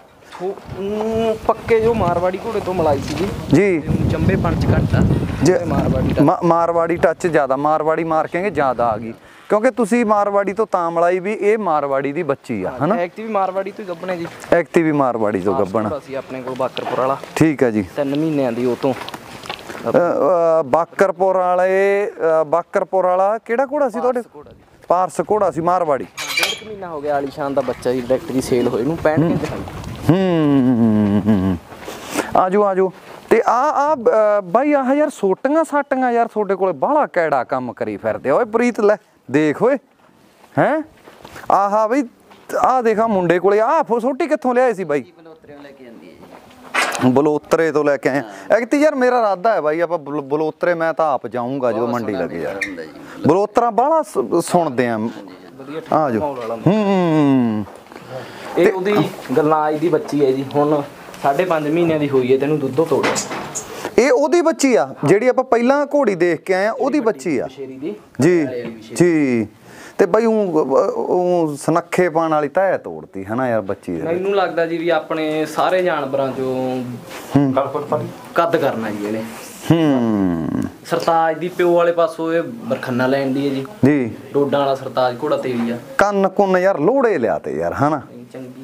ਪੱਕੇ ਜੋ ਮਾਰਵਾੜੀ ਘੋੜੇ ਤੋਂ ਮਲਾਈ ਸੀ ਜੀ। ਚੰਬੇ ਪੰਚ ਘੱਟ ਆ, ਮਾਰਵਾੜੀ ਟੱਚ ਜ਼ਿਆਦਾ, ਮਾਰਵਾੜੀ ਮਾਰਕਿੰਗ ਜ਼ਿਆਦਾ ਆ ਗਈ। ਕਿਉਂਕਿ ਤੁਸੀਂ ਮਾਰਵਾੜੀ ਤੋਂ ਤਾਂ ਮਲਾਈ ਵੀ ਇਹ ਮਾਰਵਾੜੀ ਦੀ ਬੱਚੀ ਆ ਹਨਾ। ਐਕਟਿਵ ਮਾਰਵਾੜੀ ਤੋਂ ਗੱਭਣ ਹੈ ਜੀ। ਐਕਟਿਵ ਮਾਰਵਾੜੀ ਤੋਂ ਗੱਭਣ ਸੀ ਆਪਣੇ ਕੋਲ, ਬਾਕਰਪੁਰ ਵਾਲਾ। ਠੀਕ ਹੈ ਜੀ। 3 ਮਹੀਨਿਆਂ ਦੀ ਉਹ ਤੋਂ। ਬਾਕਰਪੁਰ ਵਾਲਾ ਕਿਹੜਾ ਘੋੜਾ ਸੀ ਤੁਹਾਡੇ? ਪਾਰਸ ਘੋੜਾ ਸੀ ਮਾਰਵਾੜੀ। 1.5 ਮਹੀਨਾ ਹੋ ਗਿਆ, ਆਲੀਸ਼ਾਨ ਦਾ ਬੱਚਾ ਜੀ, ਡਾਇਰੈਕਟ ਦੀ ਸੇਲ ਹੋਏ ਨੂੰ 65 ਆਜੋ। ਤੇ ਆ ਬਾਈ ਆਹ ਯਾਰ ਸੋਟੀਆਂ ਯਾਰ ਤੁਹਾਡੇ ਕੋਲੇ ਬਾਹਲਾ ਕੈੜਾ ਕੰਮ ਕਰੀ ਫਿਰਦੇ ਓਏ ਪ੍ਰੀਤ। ਲੈ ਦੇਖ ਓਏ ਹੈ ਆਹਾ ਬਈ, ਆਹ ਦੇਖਾ ਮੁੰਡੇ ਕੋਲੇ ਆਹ ਸੋਟੀ ਕਿੱਥੋਂ ਲਿਆਏ ਸੀ ਬਾਈ? ਬਲੋਤਰੇ ਤੋਂ ਲੈ ਕੇ ਆਏ। ਐਕਤੀ ਯਾਰ ਮੇਰਾ ਇਰਾਦਾ ਹੈ ਬਾਈ ਆਪਾਂ ਬਲੋਤਰੇ, ਮੈਂ ਤਾਂ ਆਪ ਜਾਊਂਗਾ ਜਦੋਂ ਮੰਡੀ ਲੱਗੇ ਯਾਰ। ਬਲੋਤਰਾ ਬਾਹਲਾ ਸੁਣਦੇ ਆ। ਆਜੋ। ਇਹ ਉਹਦੀ ਗਰਨਾਜ ਦੀ ਬੱਚੀ ਹੈ ਜੀ। ਹੁਣ 5.5 ਮਹੀਨਿਆਂ ਦੀ ਹੋਈ ਹੈ, ਤੈਨੂੰ ਦੁੱਧੋਂ ਤੋੜਿਆ। ਇਹ ਉਹਦੀ ਬੱਚੀ ਆ ਜਿਹੜੀ ਆਪਾਂ ਪਹਿਲਾਂ ਘੋੜੀ ਦੇਖ ਕੇ ਆਏ ਆ, ਉਹਦੀ ਬੱਚੀ ਆ ਜੀ। ਤੇ ਬਈ ਉਹ ਸੁਨੱਖੇ ਪਾਣ ਵਾਲੀ ਤਾਂ ਤੋੜਤੀ ਹਨਾ ਯਾਰ ਬੱਚੀ ਦੇ। ਮੈਨੂੰ ਲੱਗਦਾ ਜੀ ਵੀ ਆਪਣੇ ਸਾਰੇ ਜਾਨਵਰਾਂ ਚੋਂ ਕੱਦ ਕਰਨਾ ਜੀ ਇਹਨੇ। ਸਰਤਾਜ ਦੀ ਪਿਓ ਵਾਲੇ ਪਾਸੋਂ ਇਹ ਬਰਖੰਨਾ ਲੈਣ ਦੀ ਹੈ ਜੀ। ਜੀ ਡੋਡਾਂ ਵਾਲਾ ਸਰਤਾਜ ਘੋੜਾ ਤੇਰੀ ਆ। ਕੰਨ ਕੁੰਨ ਯਾਰ ਲੋੜੇ ਲਿਆਤੇ ਯਾਰ ਹਨਾ। ਚੰਗੀ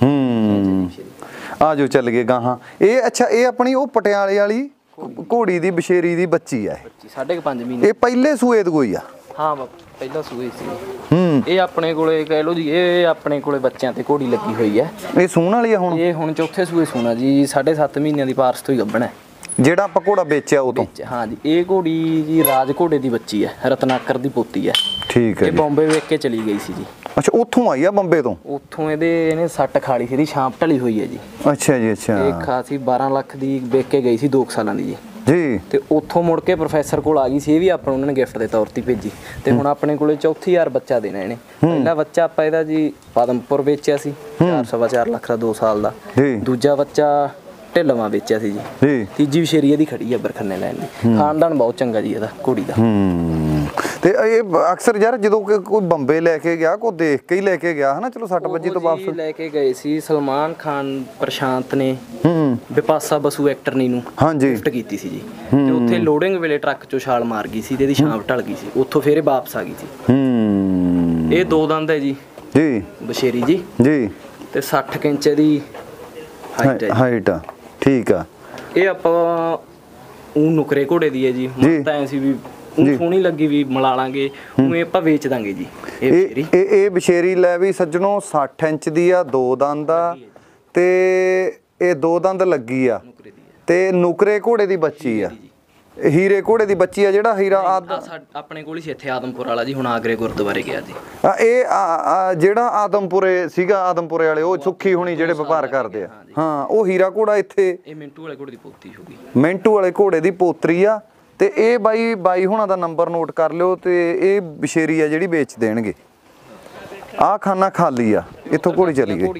ਆਜੋ ਚੱਲ ਗਏ ਗਾਹਾਂ। ਇਹ ਅੱਛਾ ਇਹ ਆਪਣੀ ਉਹ ਪਟਿਆਲੇ ਵਾਲੀ ਘੋੜੀ ਦੀ ਬਸ਼ੇਰੀ ਦੀ ਬੱਚੀ ਆ। 5.5 ਮਹੀਨੇ। ਇਹ ਪਹਿਲੇ ਸੂਏ ਦੀ ਕੋਈ ਆ? ਹਾਂ ਪਹਿਲਾ ਸੂਏ ਸੀ। ਇਹ ਆਪਣੇ ਕੋਲੇ ਕਹਿ ਲਓ ਜੀ, ਇਹ ਆਪਣੇ ਕੋਲੇ ਬੱਚਿਆਂ ਤੇ ਘੋੜੀ ਲੱਗੀ ਹੋਈ ਹੈ। ਇਹ ਸੂਣ ਵਾਲੀ ਆ ਹੁਣ? ਇਹ ਹੁਣ ਚੌਥੇ ਸੂਏ ਸੂਣਾ ਜੀ। 7.5 ਮਹੀਨਿਆਂ ਦੀ ਪਾਰਸ ਤੋਂ ਹੀ ਗੱਭਣਾ ਹੈ ਜਿਹੜਾ ਆਪਾਂ ਘੋੜਾ ਵੇਚਿਆ ਉਹ ਤੋਂ। ਹਾਂ ਜੀ ਇਹ ਘੋੜੀ ਜੀ ਰਾਜ ਘੋੜੇ ਦੀ ਬੱਚੀ ਹੈ, ਰਤਨਾਕਰ ਦੀ ਪੋਤੀ ਹੈ। ਠੀਕ ਹੈ। ਇਹ ਬੰਬੇ ਵੇਖ ਕੇ ਚਲੀ ਗਈ ਸੀ ਜੀ। ਅੱਛਾ ਉੱਥੋਂ ਆਈ ਆ ਬੰਬੇ ਤੋਂ? ਉੱਥੋਂ ਇਹਨੇ ਸੱਟ ਖਾਲੀ ਸੀ, ਇਹਦੀ ਛਾਂਪ ਢਲੀ ਹੋਈ ਹੈ ਜੀ। ਅੱਛਾ ਜੀ ਅੱਛਾ। ਇਹ ਖਾਸੀ 12 ਲੱਖ ਦੀ ਵੇਚ ਕੇ ਗਈ ਸੀ 2 ਸਾਲਾਂ ਦੀ ਜੀ। ਜੀ ਤੇ ਉੱਥੋਂ ਮੁੜ ਕੇ ਪ੍ਰੋਫੈਸਰ ਕੋਲ ਆ ਗਈ ਸੀ। ਇਹ ਵੀ ਆਪਾਂ ਉਹਨਾਂ ਨੇ ਗਿਫਟ ਦੇ ਤੌਰ ਤੇ ਭੇਜੀ ਤੇ ਹੁਣ ਆਪਣੇ ਕੋਲੇ ਚੌਥੀ ਵਾਰ ਬੱਚਾ ਦੇਣਾ ਇਹਨੇ। ਪਹਿਲਾ ਬੱਚਾ ਆਪਾਂ ਇਹਦਾ ਜੀ ਪਾਦਮਪੁਰ ਵੇਚਿਆ ਸੀ 4.25 ਲੱਖ ਦਾ 2 ਸਾਲ ਦਾ। ਦੂਜਾ ਬੱਚਾ ਢਿੱਲਵਾਂ ਵੇਚਿਆ ਸੀ ਜੀ। ਤੀਜੀ ਵਿਸ਼ੇਰੀ ਇਹਦੀ ਖੜੀ ਆ ਬਰਖੰਨੇ ਲੈਣ ਦੀ। ਖਾਨਦਾਨ ਬਹੁਤ ਚੰਗਾ ਜੀ ਇਹਦਾ ਘੋੜੀ ਦਾ। ਤੇ ਇਹ ਅਕਸਰ ਯਾਰ ਜਦੋਂ ਕੋਈ ਬੰਬੇ ਲੈ ਕੇ ਗਿਆ ਕੋਈ ਦੇਖ ਕੇ ਹੀ ਲੈ ਕੇ ਗਿਆ ਹਨਾ। ਚਲੋ 60 ਵਜੇ ਤੋਂ ਵਾਪਸ ਲੈ ਕੇ ਗਏ ਸੀ ਸਲਮਾਨ ਖਾਨ ਪ੍ਰਸ਼ਾਂਤ ਨੇ ਵਿਪਾਸਾ ਬਸੂ ਐਕਟਰਨੀ ਨੂੰ ਗਿਫਟ ਕੀਤੀ ਸੀ ਜੀ। ਤੇ ਉੱਥੇ ਲੋਡਿੰਗ ਵੇਲੇ ਟਰੱਕ ਚੋਂ ਛਾਲ ਮਾਰ ਗਈ ਸੀ ਤੇ ਇਹਦੀ ਛਾਂਪ ਢਲ ਗਈ ਸੀ। ਉੱਥੋਂ ਫਿਰ ਇਹ ਵਾਪਸ ਆ ਗਈ ਸੀ। ਇਹ 2 ਦੰਦ ਹੈ ਜੀ ਬਸ਼ੇਰੀ ਜੀ ਤੇ 60 ਇੰਚ ਦੀ ਹਾਈਟ ਆ। ਠੀਕ ਆ। ਇਹ ਆਪਾਂ ਉਹ ਨੁਕਰੇ ਘੋੜੇ ਦੀ ਹੈ ਜੀ। ਹੁਣ ਤਾਂ ਐ ਸੀ ਵੀ ਸੋਹਣੀ ਲੱਗੀ ਵੀ ਮਿਲਾ ਲਾਂਗੇ, ਉਵੇਂ ਆਪਾਂ ਵੇਚ ਦਾਂਗੇ ਜੀ। ਇਹ ਬਸ਼ੇਰੀ ਲੈ ਵੀ ਸੱਜਣੋ 60 ਇੰਚ ਦੀ ਆ, 2 ਦੰਦ ਆ ਤੇ ਇਹ 2 ਦੰਦ ਲੱਗੀ ਆ ਤੇ ਨੁਕਰੇ ਘੋੜੇ ਦੀ ਬੱਚੀ ਆ। ਹੀਰੇ ਘੋੜੇ ਦੀ ਬੱਚੀ ਆ। ਜਿਹੜਾ ਹੀਰਾ ਆਪਣੇ ਕੋਲ ਹੀ ਇੱਥੇ ਆਦਮਪੁਰ ਵਾਲਾ ਜੀ, ਹੁਣ ਆਗਰੇ ਗੁਰਦੁਆਰੇ ਗਿਆ ਜੀ। ਇਹ ਜਿਹੜਾ ਆਦਮਪੁਰੇ ਸੀਗਾ, ਆਦਮਪੁਰੇ ਵਾਲੇ ਉਹ ਸੁੱਖੀ ਹੁਣੀ ਜਿਹੜੇ ਵਪਾਰ ਕਰਦੇ ਆ। ਹਾਂ ਉਹ ਹੀਰਾ ਘੋੜਾ ਇੱਥੇ ਇਹ ਮਿੰਟੂ ਵਾਲੇ ਘੋੜੇ ਦੀ ਪੋਤੀ ਹੋਗੀ। ਮਿੰਟੂ ਵਾਲੇ ਘੋੜੇ ਦੀ ਪੋਤਰੀ ਆ। ਤੇ ਇਹ ਬਾਈ ਹੁਣਾਂ ਦਾ ਨੰਬਰ ਨੋਟ ਕਰ ਲਿਓ ਤੇ ਇਹ ਬਸ਼ੇਰੀ ਆ ਜਿਹੜੀ ਵੇਚ ਦੇਣਗੇ। ਆਹ ਖਾਨਾ ਖਾਲੀ ਆ, ਇੱਥੋਂ ਘੋੜੀ ਚਲੀ ਗਈ।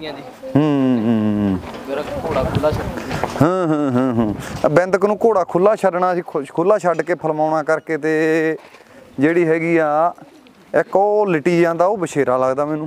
ਬਿੰਦਕ ਨੂੰ ਘੋੜਾ ਖੁੱਲਾ ਛੱਡਣਾ ਸੀ, ਖੁੱਲਾ ਛੱਡ ਕੇ ਫਲਮਾਉਣਾ ਕਰਕੇ ਤੇ ਜਿਹੜੀ ਹੈਗੀ ਆ ਇੱਕ ਉਹ ਲਿਟੀ ਜਾਂਦਾ ਉਹ ਬਸ਼ੇਰਾ ਲੱਗਦਾ ਮੈਨੂੰ।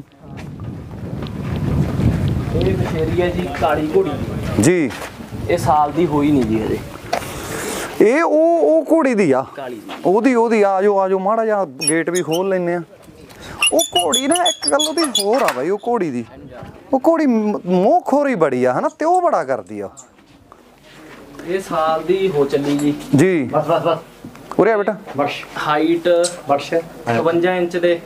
ਇਹ ਬਸ਼ੇਰੀ ਹੈ ਜੀ ਕਾਲੀ ਘੋੜੀ ਜੀ। ਇਹ ਸਾਲ ਦੀ ਹੋਈ ਨਹੀਂ ਜੀ ਹਜੇ। ਇਹ ਉਹ ਘੋੜੀ ਦੀ ਆ ਕਾਲੀ ਦੀ। ਉਹਦੀ ਆਜੋ ਮਾੜਾ ਜਿਹਾ ਗੇਟ ਵੀ ਖੋਲ ਲੈਨੇ ਆ। ਉਹ ਘੋੜੀ ਨਾ ਇੱਕ ਗੱਲ ਉਹਦੀ ਹੋਰ ਆ ਬਾਈ, ਉਹ ਘੋੜੀ ਦੀ ਉਹ ਘੋੜੀ ਮੋਹ ਖੋਰੀ ਬੜੀ ਆ ਹਨਾ ਤੇ ਉਹ ਬੜਾ ਕਰਦੀ ਆ। ਇਹ ਸਾਲ ਦੀ ਹੋ ਚੱਲੀ ਜੀ। ਬਸ ਉਰੇ ਆ ਬੇਟਾ। ਹਾਈਟ 52 ਇੰਚ ਦੇ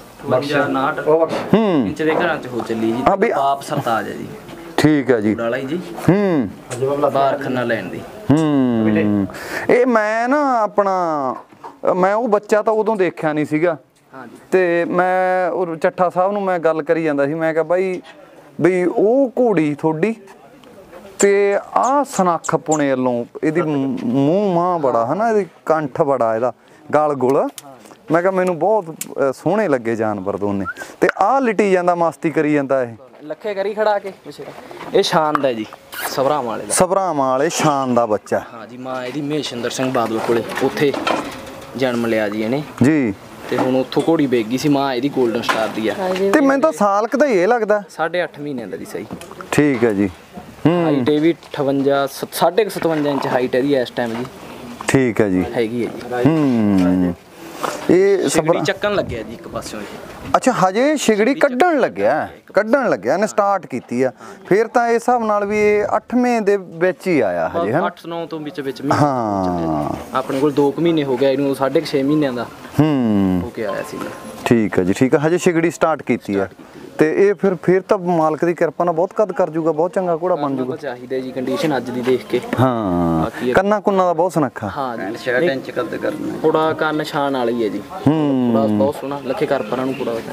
52 ਇੰਚ ਦੇ ਘਰਾਂ ਚ ਹੋ ਚੱਲੀ ਜੀ। ਆਪ ਸਰਤਾਜ ਹੈ ਜੀ। ਠੀਕ ਹੈ ਜੀ। ਲਾਲਾ ਜੀ ਬਾਹਰ ਖੰਨਾ ਲੈਣ ਦੀ। ਇਹ ਮੈਂ ਨਾ ਮੈਂ ਉਹ ਬੱਚਾ ਤਾਂ ਉਦੋਂ ਦੇਖਿਆ ਨਹੀਂ ਸੀਗਾ ਤੇ ਮੈਂ ਉਹ ਚੱਠਾ ਸਾਹਿਬ ਨੂੰ ਮੈਂ ਗੱਲ ਕਰੀ ਜਾਂਦਾ ਸੀ। ਮੈਂ ਕਿਹਾ ਬਾਈ ਬਈ ਉਹ ਘੋੜੀ ਤੁਹਾਡੀ ਤੇ ਆਹ ਸਨੱਖ ਪੁਣੇ ਵੱਲੋਂ ਇਹਦੀ ਮੂੰਹ ਮਾਂ ਬੜਾ ਹਨਾ, ਇਹਦੀ ਕੰਠ ਬੜਾ, ਇਹਦਾ ਗਲ ਗੁਲ। ਮੈਂ ਕਿਹਾ ਮੈਨੂੰ ਬਹੁਤ ਸੋਹਣੇ ਲੱਗੇ ਜਾਨਵਰ ਦੋਨੇ। ਤੇ ਆਹ ਲਿਟੀ ਜਾਂਦਾ ਮਸਤੀ ਕਰੀ ਜਾਂਦਾ ਇਹ ਲੱਖੇ ਕਰੀ ਖੜਾ ਕੇ। ਇਹ ਸ਼ਾਨ ਦਾ ਜੀ, ਸਭਰਾਵਾਂ ਵਾਲੇ ਦਾ। ਸਭਰਾਵਾਂ ਵਾਲੇ ਸ਼ਾਨ ਦਾ ਬੱਚਾ। ਹਾਂ ਜੀ। ਮਾਂ ਇਹਦੀ ਮਹੇਸ਼ਿੰਦਰ ਸਿੰਘ ਬਾਦਲ ਕੋਲੇ ਉੱਥੇ ਜਨਮ ਲਿਆ ਜੀ ਇਹਨੇ ਜੀ। ਤੇ ਹੁਣ ਉੱਥੋਂ ਘੋੜੀ ਵੇਚ ਗਈ ਸੀ। ਮਾਂ ਇਹਦੀ 골ਡਨ ਸਟਾਰ ਦੀ ਆ। ਤੇ ਮੈਨੂੰ ਤਾਂ ਸਾਲ ਕ ਦਾ ਹੀ ਇਹ ਲੱਗਦਾ 8.5 ਮਹੀਨਿਆਂ ਦਾ ਜੀ। ਸਹੀ ਠੀਕ ਹੈ ਜੀ। ਹਾਈਟ ਇਹ ਵੀ 57 ਇੰਚ ਹਾਈਟ ਇਹਦੀ ਇਸ ਟਾਈਮ ਜੀ। ਠੀਕ ਹੈ ਜੀ। ਹੈਗੀ ਹੈ ਜੀ। ਇਹ ਸ਼ਿਗੜੀ ਚੱਕਣ ਲੱਗਿਆ ਜੀ ਇੱਕ ਪਾਸਿਓਂ ਜੀ। ਅੱਛਾ ਹਜੇ ਸ਼ਿਗੜੀ ਕੱਢਣ ਲੱਗਿਆ ਇਹਨੇ ਸਟਾਰਟ ਕੀਤੀ ਆ। ਫਿਰ ਤਾਂ ਇਸ ਹਿਸਾਬ ਨਾਲ ਵੀ ਇਹ 8ਵੇਂ ਦੇ ਵਿੱਚ ਹੀ ਆਇਆ ਹਜੇ ਹਨ। 8-9 ਤੋਂ ਵਿੱਚ ਹਾਂ ਆਪਣੇ ਕੋਲ 2 ਮਹੀਨੇ ਹੋ ਗਿਆ ਇਹਨੂੰ। 6.5 ਮਹੀਨਿਆਂ ਦਾ ਹੋ ਕੇ ਆਇਆ ਸੀ। ਠੀਕ ਹੈ ਜੀ। ਠੀਕ ਹੈ। ਹਜੇ ਸ਼ਿਗੜੀ ਸਟਾਰਟ ਕੀਤੀ ਆ ਤੇ ਇਹ ਫਿਰ ਤਾਂ ਮਾਲਕ ਦੀ ਕਿਰਪਾ ਨਾਲ ਬਹੁਤ ਕੱਦ ਕਰ ਜੂਗਾ, ਬਹੁਤ ਚੰਗਾ ਘੋੜਾ ਬਣ ਜੂਗਾ। ਚਾਹੀਦਾ ਜੀ ਕੰਡੀਸ਼ਨ ਅੱਜ ਦੀ ਦੇਖ ਕੇ। ਹਾਂ ਕੰਨਾ ਕੁੰਨਾ ਦਾ ਬਹੁਤ ਸੁਨੱਖਾ। ਹਾਂ ਜੀ 66 ਇੰਚ ਕੱਦ ਕਰਨਾ ਥੋੜਾ ਕੰਨ ਛਾਣ ਵਾਲੀ ਹੈ ਜੀ। ਬਹੁਤ ਸੋਹਣਾ ਲੱਖੇ ਕਰਪਰਾਂ ਨੂੰ ਪੂਰਾ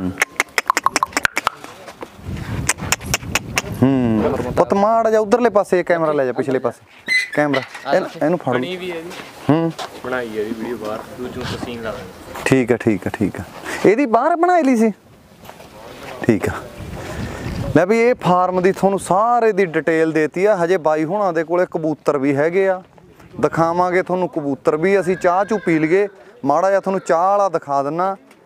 ਪੁੱਤ ਮਾੜਾ ਜਾ ਉਧਰਲੇ ਪਾਸੇ ਕੈਮਰਾ ਲੈ ਜਾ, ਪਿਛਲੇ ਪਾਸੇ ਕੈਮਰਾ ਇਹਨੂੰ ਫੜ। ਬਣੀ ਵੀ ਹੈ ਜੀ। ਬਣਾਈ ਹੈ ਜੀ ਵੀਡੀਓ ਬਾਹਰ ਦੂਜੋਂ ਤਸੀਨ ਲਾ। ਠੀਕ ਹੈ। ਇਹਦੀ ਬਾਹਰ ਬਣਾਈ ਲਈ ਸੀ। ਠੀਕ ਆ। ਲੈ ਵੀ ਇਹ ਫਾਰਮ ਦੀ ਤੁਹਾਨੂੰ ਸਾਰੇ ਦੀ ਡਿਟੇਲ ਦੇਤੀ ਆ। ਹਜੇ ਬਾਈ ਹੁਣਾਂ ਦੇ ਕੋਲੇ ਕਬੂਤਰ ਵੀ ਹੈਗੇ ਆ, ਦਿਖਾਵਾਂਗੇ ਤੁਹਾਨੂੰ ਕਬੂਤਰ ਵੀ। ਅਸੀਂ ਚਾਹ ਚੂ ਪੀ ਲਈਏ, ਮਾੜਾ ਜਿਹਾ ਤੁਹਾਨੂੰ ਚਾਹ ਵਾਲਾ ਦਿਖਾ ਦਿੰਨਾ।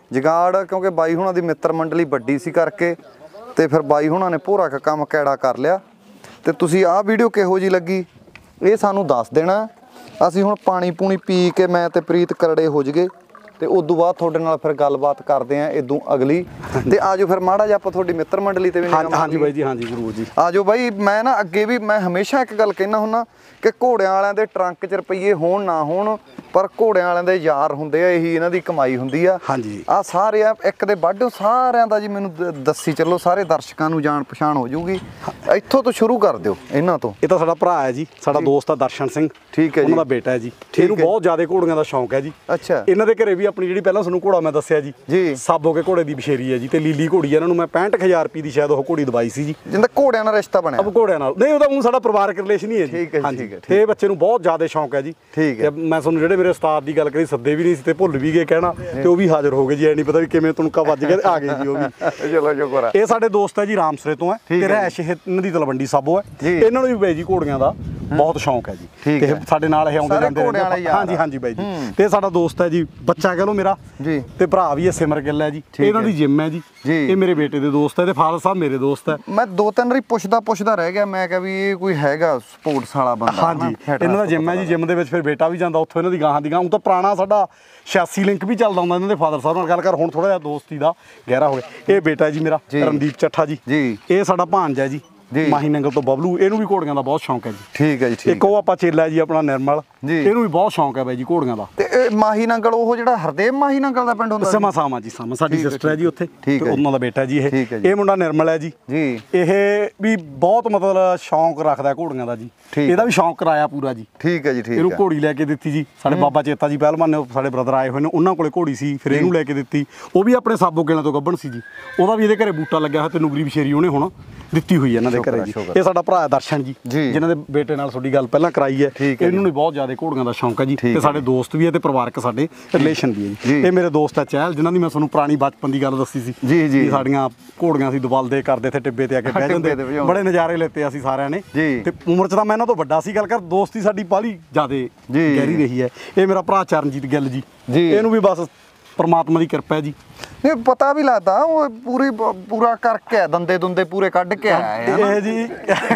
ਜਗਾੜ ਕਿਉਂਕਿ ਬਾਈ ਹੁਣਾਂ ਦੀ ਮਿੱਤਰ ਮੰਡਲੀ ਵੱਡੀ ਸੀ ਕਰਕੇ ਤੇ ਫਿਰ ਬਾਈ ਹੁਣਾਂ ਨੇ ਭੋਰਾ ਕ ਕੰਮ ਕੈੜਾ ਕਰ ਲਿਆ। ਤੇ ਤੁਸੀਂ ਆਹ ਵੀਡੀਓ ਕਿਹੋ ਜੀ ਲੱਗੀ ਇਹ ਸਾਨੂੰ ਦੱਸ ਦੇਣਾ। ਅਸੀਂ ਹੁਣ ਪਾਣੀ ਪੂਣੀ ਪੀ ਕੇ ਮੈਂ ਤੇ ਪ੍ਰੀਤ ਕਰੜੇ ਹੋ ਜਗੇ ਤੇ ਉਦੋਂ ਬਾਅਦ ਤੁਹਾਡੇ ਨਾਲ ਫਿਰ ਗੱਲਬਾਤ ਕਰਦੇ ਆਂ ਇਦੋਂ ਅਗਲੀ। ਤੇ ਆਜੋ ਫਿਰ ਮਾੜਾ ਜਿਹਾ ਆਪਾਂ ਤੁਹਾਡੀ ਮਿੱਤਰ ਮੰਡਲੀ ਤੇ ਵੀ ਹਾਂਜੀ ਬਾਈ ਜੀ, ਹਾਂਜੀ ਜ਼ਰੂਰ ਜੀ। ਆਜੋ ਬਾਈ। ਮੈਂ ਨਾ ਅੱਗੇ ਵੀ ਮੈਂ ਹਮੇਸ਼ਾ ਇੱਕ ਗੱਲ ਕਹਿਣਾ ਹੁੰਦਾ ਕਿ ਘੋੜਿਆਂ ਵਾਲਿਆਂ ਦੇ ਟਰੰਕ 'ਚ ਰੁਪਈਏ ਹੋਣ ਨਾ ਹੋਣ ਪਰ ਘੋੜਿਆਂ ਵਾਲਿਆਂ ਦੇ ਯਾਰ ਹੁੰਦੇ ਆ, ਇਹੀ ਇਹਨਾਂ ਦੀ ਕਮਾਈ ਹੁੰਦੀ ਆ। ਹਾਂਜੀ ਆ ਸਾਰੇ ਆ ਇੱਕ ਦੇ ਵੱਢ ਸਾਰਿਆਂ ਦਾ ਜੀ ਮੈਨੂੰ ਦੱਸੀ ਚੱਲੋ, ਸਾਰੇ ਦਰਸ਼ਕਾਂ ਨੂੰ ਜਾਣ ਪਛਾਣ ਹੋ ਜਾਊਗੀ। ਇੱਥੋਂ ਤੋਂ ਸ਼ੁਰੂ ਕਰ ਦਿਓ ਇਹਨਾਂ ਤੋਂ। ਇਹ ਤਾਂ ਸਾਡਾ ਭਰਾ ਹੈ ਜੀ, ਸਾਡਾ ਦੋਸਤ ਆ ਦਰਸ਼ਨ ਸਿੰਘ। ਠੀਕ ਹੈ ਜੀ। ਉਹਨਾਂ ਦਾ ਬੇਟਾ ਹੈ ਜੀ। ਇਹਨੂੰ ਬਹੁਤ ਜ਼ਿਆਦਾ ਘੋੜੀਆਂ ਦਾ ਸ਼ੌਂਕ ਹੈ ਜੀ। ਅੱਛਾ। ਇਹਨਾਂ ਦੇ ਘਰੇ ਵੀ ਆਪਣੀ ਜਿਹੜੀ ਪਹਿਲਾਂ ਤੁਹਾਨੂੰ ਘੋੜਾ ਮੈਂ ਦੱਸਿਆ ਜੀ ਸਾਬੋ ਕੇ ਘੋੜੇ ਦੀ ਬਸ਼ੇਰੀ ਹੈ ਜੀ ਤੇ ਲੀਲੀ ਘੋੜੀ ਇਹਨਾਂ ਨੂੰ ਮੈਂ 65,000 ਰੁਪਏ ਦੀ ਸ਼ਾਇਦ ਉਹ ਘੋੜੀ ਦਵਾਈ ਸੀ ਜੀ। ਜਿੰਦਾ ਘੋੜਿਆਂ ਨਾਲ ਰਿਸ਼ਤਾ ਬਣਿਆ। ਅਬ ਘੋੜਿਆਂ ਨਾਲ ਨਹੀਂ, ਉਹਦਾ ਉਹ ਸਾਡਾ ਪਰਿਵਾਰਕ ਰਿਲੇਸ਼ਨ ਹੀ ਹੈ ਜੀ। ਠੀਕ ਹੈ ਠੀਕ ਹੈ। ਤੇ ਬੱਚੇ ਨੂੰ ਬਹੁਤ ਜ਼ਿਆਦਾ ਸ਼ੌਂਕ ਹੈ ਜੀ। ਠੀਕ ਹੈ। ਮੈਂ ਤੁਹਾਨੂੰ ਜਿਹੜੇ ਮੇਰੇ ਉਸਤਾਦ ਦੀ ਗੱਲ ਕਰੀ ਸੱਦੇ ਵੀ ਨਹੀਂ ਸੀ ਤੇ ਭੁੱਲ ਵੀ ਗਏ ਕਹਿਣਾ ਤੇ ਉਹ ਵੀ ਹਾਜ਼ਰ ਹੋ ਗਏ ਜੀ। ਐ ਨਹੀਂ ਪਤਾ ਵੀ ਕਿਵੇਂ ਤੁਣਕਾ ਵੱਜ ਗਿਆ ਤੇ ਆ ਗਏ ਜੀ ਉਹ ਵੀ। ਚਲੋ ਸ਼ੁਕਰ ਆ। ਇਹ ਸਾਡੇ ਦੋਸਤ ਹੈ ਜੀ, ਰਾਮਸਰੇ ਤੋਂ ਹੈ ਤੇ ਰਹਿਸ਼ ਇਹਨਾਂ ਦੀ ਤਲਵੰਡੀ ਸਾਬੋ ਹੈ। ਇਹਨਾਂ ਨੂੰ ਵੀ ਬਾਈ ਜੀ ਘੋੜੀਆਂ ਦਾ ਬਹੁਤ ਸ਼ੌਂਕ ਹੈ ਜੀ ਤੇ ਸਾਡੇ ਨਾਲ ਇਹ ਆਉਂਦੇ ਜਾਂਦੇ ਰਹਿੰਦੇ। ਹਾਂਜੀ ਹਾਂਜੀ ਬਾਈ ਜੀ। ਤੇ ਸਾਡਾ ਦੋਸਤ ਹੈ ਜੀ, ਬੱਚਾ ਕਹ ਲਓ ਮੇਰਾ ਜੀ ਤੇ ਭਰਾ ਵੀ ਹੈ ਸਿਮਰ ਗਿੱਲ ਹੈ ਜੀ। ਇਹਨਾਂ ਦੀ ਜਿਮ ਹੈ ਜੀ। ਇਹ ਮੇਰੇ ਬੇਟੇ ਦੇ ਦੋਸਤ ਹੈ ਤੇ ਫਾਦਰ ਸਾਹਿਬ ਮੇਰੇ ਦੋਸਤ ਹੈ। ਮੈਂ 2-3 ਵਾਰੀ ਪੁੱਛਦਾ ਰਹਿ ਗਿਆ। ਮੈਂ ਕਿਹਾ ਵੀ ਇਹ ਕੋਈ ਹੈਗਾ ਸਪੋਰਟਸ ਵਾਲਾ ਬੰਦਾ। ਹਾਂਜੀ ਇਹਨਾਂ ਦਾ ਜਿਮ ਹੈ ਜੀ। ਜਿਮ ਦੇ ਵਿੱਚ ਫਿਰ ਬੇਟਾ ਵੀ ਜਾਂਦਾ ਉੱਥੋਂ ਇਹਨਾਂ ਦੀ ਗਾਹਾਂ ਦੀ ਗਾਹਾਂ। ਉਹ ਤਾਂ ਪੁਰਾਣਾ ਸਾਡਾ 86 ਲਿੰਕ ਵੀ ਚੱਲਦਾ ਹੁੰਦਾ ਇਹਨਾਂ ਦੇ ਫਾਦਰ ਸਾਹਿਬ ਨਾਲ ਗੱਲ ਕਰ। ਹੁਣ ਥੋੜਾ ਜਿਹਾ ਦੋਸਤੀ ਦਾ ਗਹਿਰਾ ਹੋ ਗਿਆ। ਇਹ ਬੇਟਾ ਜੀ ਮੇਰਾ ਰਣਦੀਪ ਚੱਠਾ ਜੀ। ਇਹ ਸਾਡਾ ਭਾਂਜਾ ਹੈ ਜੀ ਮਾਹੀ ਨੰਗਲ ਤੋਂ ਬਬਲੂ। ਇਹਨੂੰ ਵੀ ਘੋੜੀਆਂ ਦਾ ਬਹੁਤ ਸ਼ੌਂਕ ਹੈ ਜੀ। ਠੀਕ ਹੈ ਜੀ। ਇੱਕ ਉਹ ਆਪਾਂ ਚੇਲਾ ਜੀ ਆਪਣਾ ਨਿਰਮਲ, ਇਹਨੂੰ ਵੀ ਬਹੁਤ ਸ਼ੌਂਕ ਹੈ ਬਾਈ ਜੀ ਘੋੜੀਆਂ ਦਾ। ਤੇ ਇਹ ਮਾਹੀ ਨੰਗਲ ਉਹ ਜਿਹੜਾ ਹਰਦੇਵ ਮਾਹੀ ਨੰਗਲ ਦਾ ਪਿੰਡ ਹੁੰਦਾ? ਸਮਾ ਸਾਮਾ ਜੀ, ਸਾਮਾ ਸਾਡੀ ਸਿਸਟਰ ਹੈ ਜੀ ਉੱਥੇ ਤੇ ਉਹਨਾਂ ਦਾ ਬੇਟਾ ਜੀ ਇਹ ਮੁੰਡਾ ਨਿਰਮਲ ਹੈ ਜੀ। ਇਹ ਵੀ ਬਹੁਤ ਮਤਲਬ ਸ਼ੌਂਕ ਰੱਖਦਾ ਘੋੜੀਆਂ ਦਾ ਜੀ। ਇਹਦਾ ਵੀ ਸ਼ੌਂਕ ਕਰਾਇਆ ਪੂਰਾ ਜੀ। ਠੀਕ ਹੈ ਜੀ। ਠੀਕ। ਇਹਨੂੰ ਘੋੜੀ ਲੈ ਕੇ ਦਿੱਤੀ ਜੀ। ਸਾਡੇ ਬਾਬਾ ਚੇਤਾ ਜੀ ਪਹਿਲਵਾਨ ਨੇ, ਸਾਡੇ ਬ੍ਰਦਰ ਆਏ ਹੋਏ ਨੇ, ਉਹਨਾਂ ਕੋਲੇ ਘੋੜੀ ਸੀ। ਫਿਰ ਇਹਨੂੰ ਲੈ ਕੇ ਦਿੱਤੀ। ਉਹ ਵੀ ਆਪਣੇ ਸਾਬੋ ਗੇਲਾਂ ਤੋਂ ਗੱਭਣ ਸੀ ਜੀ। ਉਹਦਾ ਵੀ ਇਹਦੇ ਘਰੇ ਬੂਟਾ ਲੱਗਿਆ ਹੋਇਆ ਤੇ ਨੁਗਰੀ ਬਸ਼ੇਰੀ ਉਹਨੇ ਹੁਣ ਦਿੱਤੀ ਹੋਈ ਹੈ ਇਹਨਾਂ ਦੇ ਘਰੇ ਜੀ। ਇਹ ਸਾਡਾ ਭਰਾ ਦਰਸ਼ਨ ਜੀ, ਜਿਨ੍ਹਾਂ ਦੇ ਬੇਟੇ ਨਾਲ ਤੁਹਾਡੀ ਗੱਲ ਪਹਿਲਾਂ ਕਰਾਈ ਹੈ। ਇਹਨੂੰ ਵੀ ਬਹੁਤ ਜ਼ਿਆਦਾ ਘੋੜੀਆਂ ਦਾ ਸ਼ੌਂਕ ਹੈ ਜੀ ਤੇ ਸਾਡੇ ਦੋਸਤ ਵੀ ਹੈ ਤੇ ਪਰਿਵਾਰਕ ਸਾਡੇ ਰਿਲੇਸ਼ਨ ਵੀ ਹੈ ਜੀ। ਇਹ ਮੇਰੇ ਦੋਸਤ ਹੈ ਚਹਿਲ, ਜਿਨ੍ਹਾਂ ਦੀ ਮੈਂ ਤੁਹਾਨੂੰ ਪੁਰਾਣੀ ਬਚਪਨ ਦੀ ਗੱਲ ਦੱਸੀ ਸੀ ਜੀ। ਸਾਡੀਆਂ ਘੋੜੀਆਂ ਸੀ ਦੁਬਲਦੇ ਕਰਦੇ ਇੱਥੇ ਟਿੱਬੇ ਤੇ ਆ ਕੇ ਬਹਿ ਜਾਂਦੇ, ਬੜੇ ਨਜ਼ਾਰੇ ਲੈਤੇ ਅਸੀਂ ਸਾਰਿਆਂ ਨੇ। ਤੇ ਉਮਰ 'ਚ ਤਾਂ ਮੈਂ ਇਹਨਾਂ ਤੋਂ ਵੱਡਾ ਸੀ, ਗੱਲ ਕਰ ਦੋਸਤੀ ਸਾਡੀ ਬਾਹਲੀ ਜ਼ਿਆਦਾ ਗਹਿਰੀ ਰਹੀ ਹੈ। ਇਹ ਮੇਰਾ ਭਰਾ ਚਰਨਜੀਤ ਗਿੱਲ ਜੀ। ਇਹਨੂੰ ਵੀ ਬਸ ਪਰਮਾਤਮਾ ਦੀ ਕਿਰਪਾ ਹੈ ਜੀ। ਇਹ ਪਤਾ ਵੀ ਲੱਗਦਾ ਉਹ ਪੂਰਾ ਕਰਕੇ ਦੰਦੇ ਦੁੰਦੇ ਪੂਰੇ ਕੱਢ ਕੇ ਆਇਆ ਇਹ ਜੀ।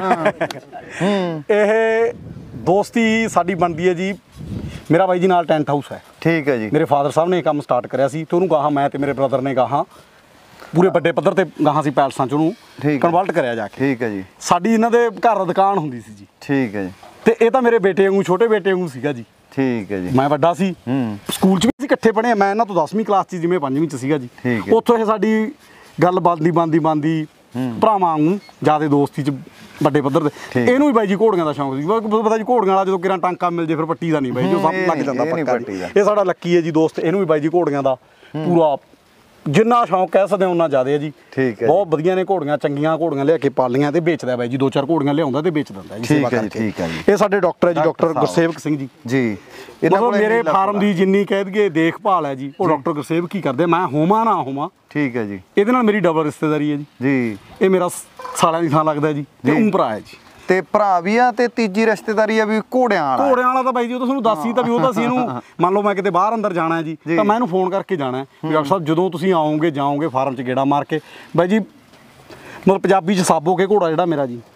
ਇਹ ਦੋਸਤੀ ਸਾਡੀ ਬਣਦੀ ਹੈ ਜੀ। ਮੇਰਾ ਬਾਈ ਜੀ ਨਾਲ ਟੈਂਟ ਹਾਊਸ ਹੈ। ਠੀਕ ਹੈ ਜੀ। ਮੇਰੇ ਫਾਦਰ ਸਾਹਿਬ ਨੇ ਇਹ ਕੰਮ ਸਟਾਰਟ ਕਰਿਆ ਸੀ ਤੇ ਉਹਨੂੰ ਗਾਹਾਂ ਮੈਂ ਤੇ ਮੇਰੇ ਬ੍ਰਦਰ ਨੇ ਗਾਹਾਂ ਪੂਰੇ ਵੱਡੇ ਪੱਧਰ ਤੇ ਗਾਹਾਂ ਸੀ ਪੈਲਸਾਂ 'ਚ ਉਹਨੂੰ ਕਨਵਰਟ ਕਰਿਆ ਜਾ ਕੇ। ਠੀਕ ਹੈ ਜੀ। ਸਾਡੀ ਇਹਨਾਂ ਦੇ ਘਰ ਦੁਕਾਨ ਹੁੰਦੀ ਸੀ ਜੀ। ਠੀਕ ਹੈ ਜੀ। ਤੇ ਇਹ ਤਾਂ ਮੇਰੇ ਬੇਟੇ ਵਾਂਗੂ, ਛੋਟੇ ਬੇਟੇ ਵਾਂਗੂ ਸੀਗਾ ਜੀ। ਠੀਕ ਹੈ ਜੀ। ਮੈਂ ਵੱਡਾ ਸੀ, ਸਕੂਲ 'ਚ ਵੀ ਅਸੀਂ ਇਕੱਠੇ ਪੜ੍ਹੇ। ਮੈਂ ਇਹਨਾਂ ਤੋਂ 10ਵੀਂ ਕਲਾਸ 'ਚ ਜਿਵੇਂ 5ਵੀਂ 'ਚ ਸੀਗਾ ਜੀ। ਉੱਥੋਂ ਇਹ ਸਾਡੀ ਗੱਲ ਬਣਦੀ ਭਰਾਵਾਂ ਵਾਂਗੂ ਜ਼ਿਆਦਾ ਦੋਸਤੀ 'ਚ ਵੱਡੇ ਪੱਧਰ ਤੇ। ਇਹਨੂੰ ਵੀ ਬਾਈ ਜੀ ਘੋੜੀਆਂ ਦਾ ਸ਼ੌਂਕ ਸੀ। ਪਤਾ ਜੀ ਘੋੜੀਆਂ ਵਾਲਾ ਜਦੋਂ ਕਿਰਾਂ ਟਾਂਕਾ ਮਿਲ ਜੇ ਫਿਰ ਪੱਟੀ ਦਾ ਨਹੀਂ ਬਾਈ, ਜੋ ਸਭ ਲੱਗ ਜਾਂਦਾ ਪੱਕਾ ਜੀ। ਇਹ ਸਾਡਾ ਲੱਕੀ ਹੈ ਜੀ ਦੋਸਤ। ਇਹਨੂੰ ਵੀ ਬਾਈ ਜੀ ਘੋੜੀਆਂ ਦਾ ਪੂਰਾ ਜਿੰਨਾ ਸ਼ੌਂਕ ਕਹਿ ਸਕਦੇ ਉਹਨਾਂ ਜ਼ਿਆਦਾ ਹੈ ਜੀ। ਠੀਕ ਹੈ। ਬਹੁਤ ਵਧੀਆ ਨੇ ਘੋੜੀਆਂ, ਚੰਗੀਆਂ ਘੋੜੀਆਂ ਲਿਆ ਕੇ ਪਾਲੀਆਂ ਤੇ ਵੇਚਦਾ ਬਾਈ ਜੀ। 2-4 ਘੋੜੀਆਂ ਲਿਆਉਂਦਾ ਤੇ ਵੇਚ ਦਿੰਦਾ ਜੀ। ਠੀਕ ਹੈ ਜੀ। ਠੀਕ ਹੈ ਜੀ। ਇਹ ਸਾਡੇ ਡਾਕਟਰ ਹੈ ਜੀ, ਡਾਕਟਰ ਗੁਰਸੇਵਕ ਸਿੰਘ ਜੀ। ਜੀ। ਮਤਲਬ ਮੇਰੇ ਫਾਰਮ ਦੀ ਜਿੰਨੀ ਕਹਿ ਦਈਏ ਦੇਖਭਾਲ ਹੈ ਜੀ ਉਹ ਡਾਕਟਰ ਗੁਰਸੇਵਕ ਹੀ ਕਰਦੇ। ਮੈਂ ਹੋਵਾਂ ਨਾ ਹੋਵਾਂ। ਠੀਕ ਹੈ ਜੀ। ਇਹਦੇ ਨਾਲ ਮੇਰੀ ਡਬਲ ਰਿਸ਼ਤੇਦਾਰੀ ਹੈ ਜੀ। ਜੀ। ਇਹ ਮੇਰਾ ਸਾਲਿਆਂ ਦੀ ਥਾਂ ਲੱਗਦਾ ਜੀ ਤੇ ਉਹ ਭਰਾ ਹੈ ਜੀ। ਤੇ ਭਰਾ ਵੀ ਆ ਤੇ ਤੀਜੀ ਰਿਸ਼ਤੇਦਾਰੀ ਆ ਵੀ ਘੋੜਿਆਂ ਵਾਲਾ ਤਾਂ ਬਾਈ ਜੀ ਉਹ ਤਾਂ ਤੁਹਾਨੂੰ ਦੱਸ ਹੀ ਤਾਂ ਵੀ ਉਹ ਤਾਂ ਸੀ। ਇਹਨੂੰ ਮੰਨ ਲਓ ਮੈਂ ਕਿਤੇ ਬਾਹਰ ਅੰਦਰ ਜਾਣਾ ਹੈ ਜੀ ਤਾਂ ਮੈਂ ਇਹਨੂੰ ਫੋਨ ਕਰਕੇ ਜਾਣਾ ਵੀ ਡਾਕਟਰ ਸਾਹਿਬ ਜਦੋਂ ਤੁਸੀਂ ਆਓਗੇ ਜਾਓਗੇ ਫਾਰਮ 'ਚ ਗੇੜਾ ਮਾਰ ਕੇ। ਬਾਈ ਜੀ ਮਤਲਬ ਪੰਜਾਬੀ 'ਚ ਸਾਬੋ ਕੇ ਘੋੜਾ ਜਿਹੜਾ ਮੇਰਾ ਜੀ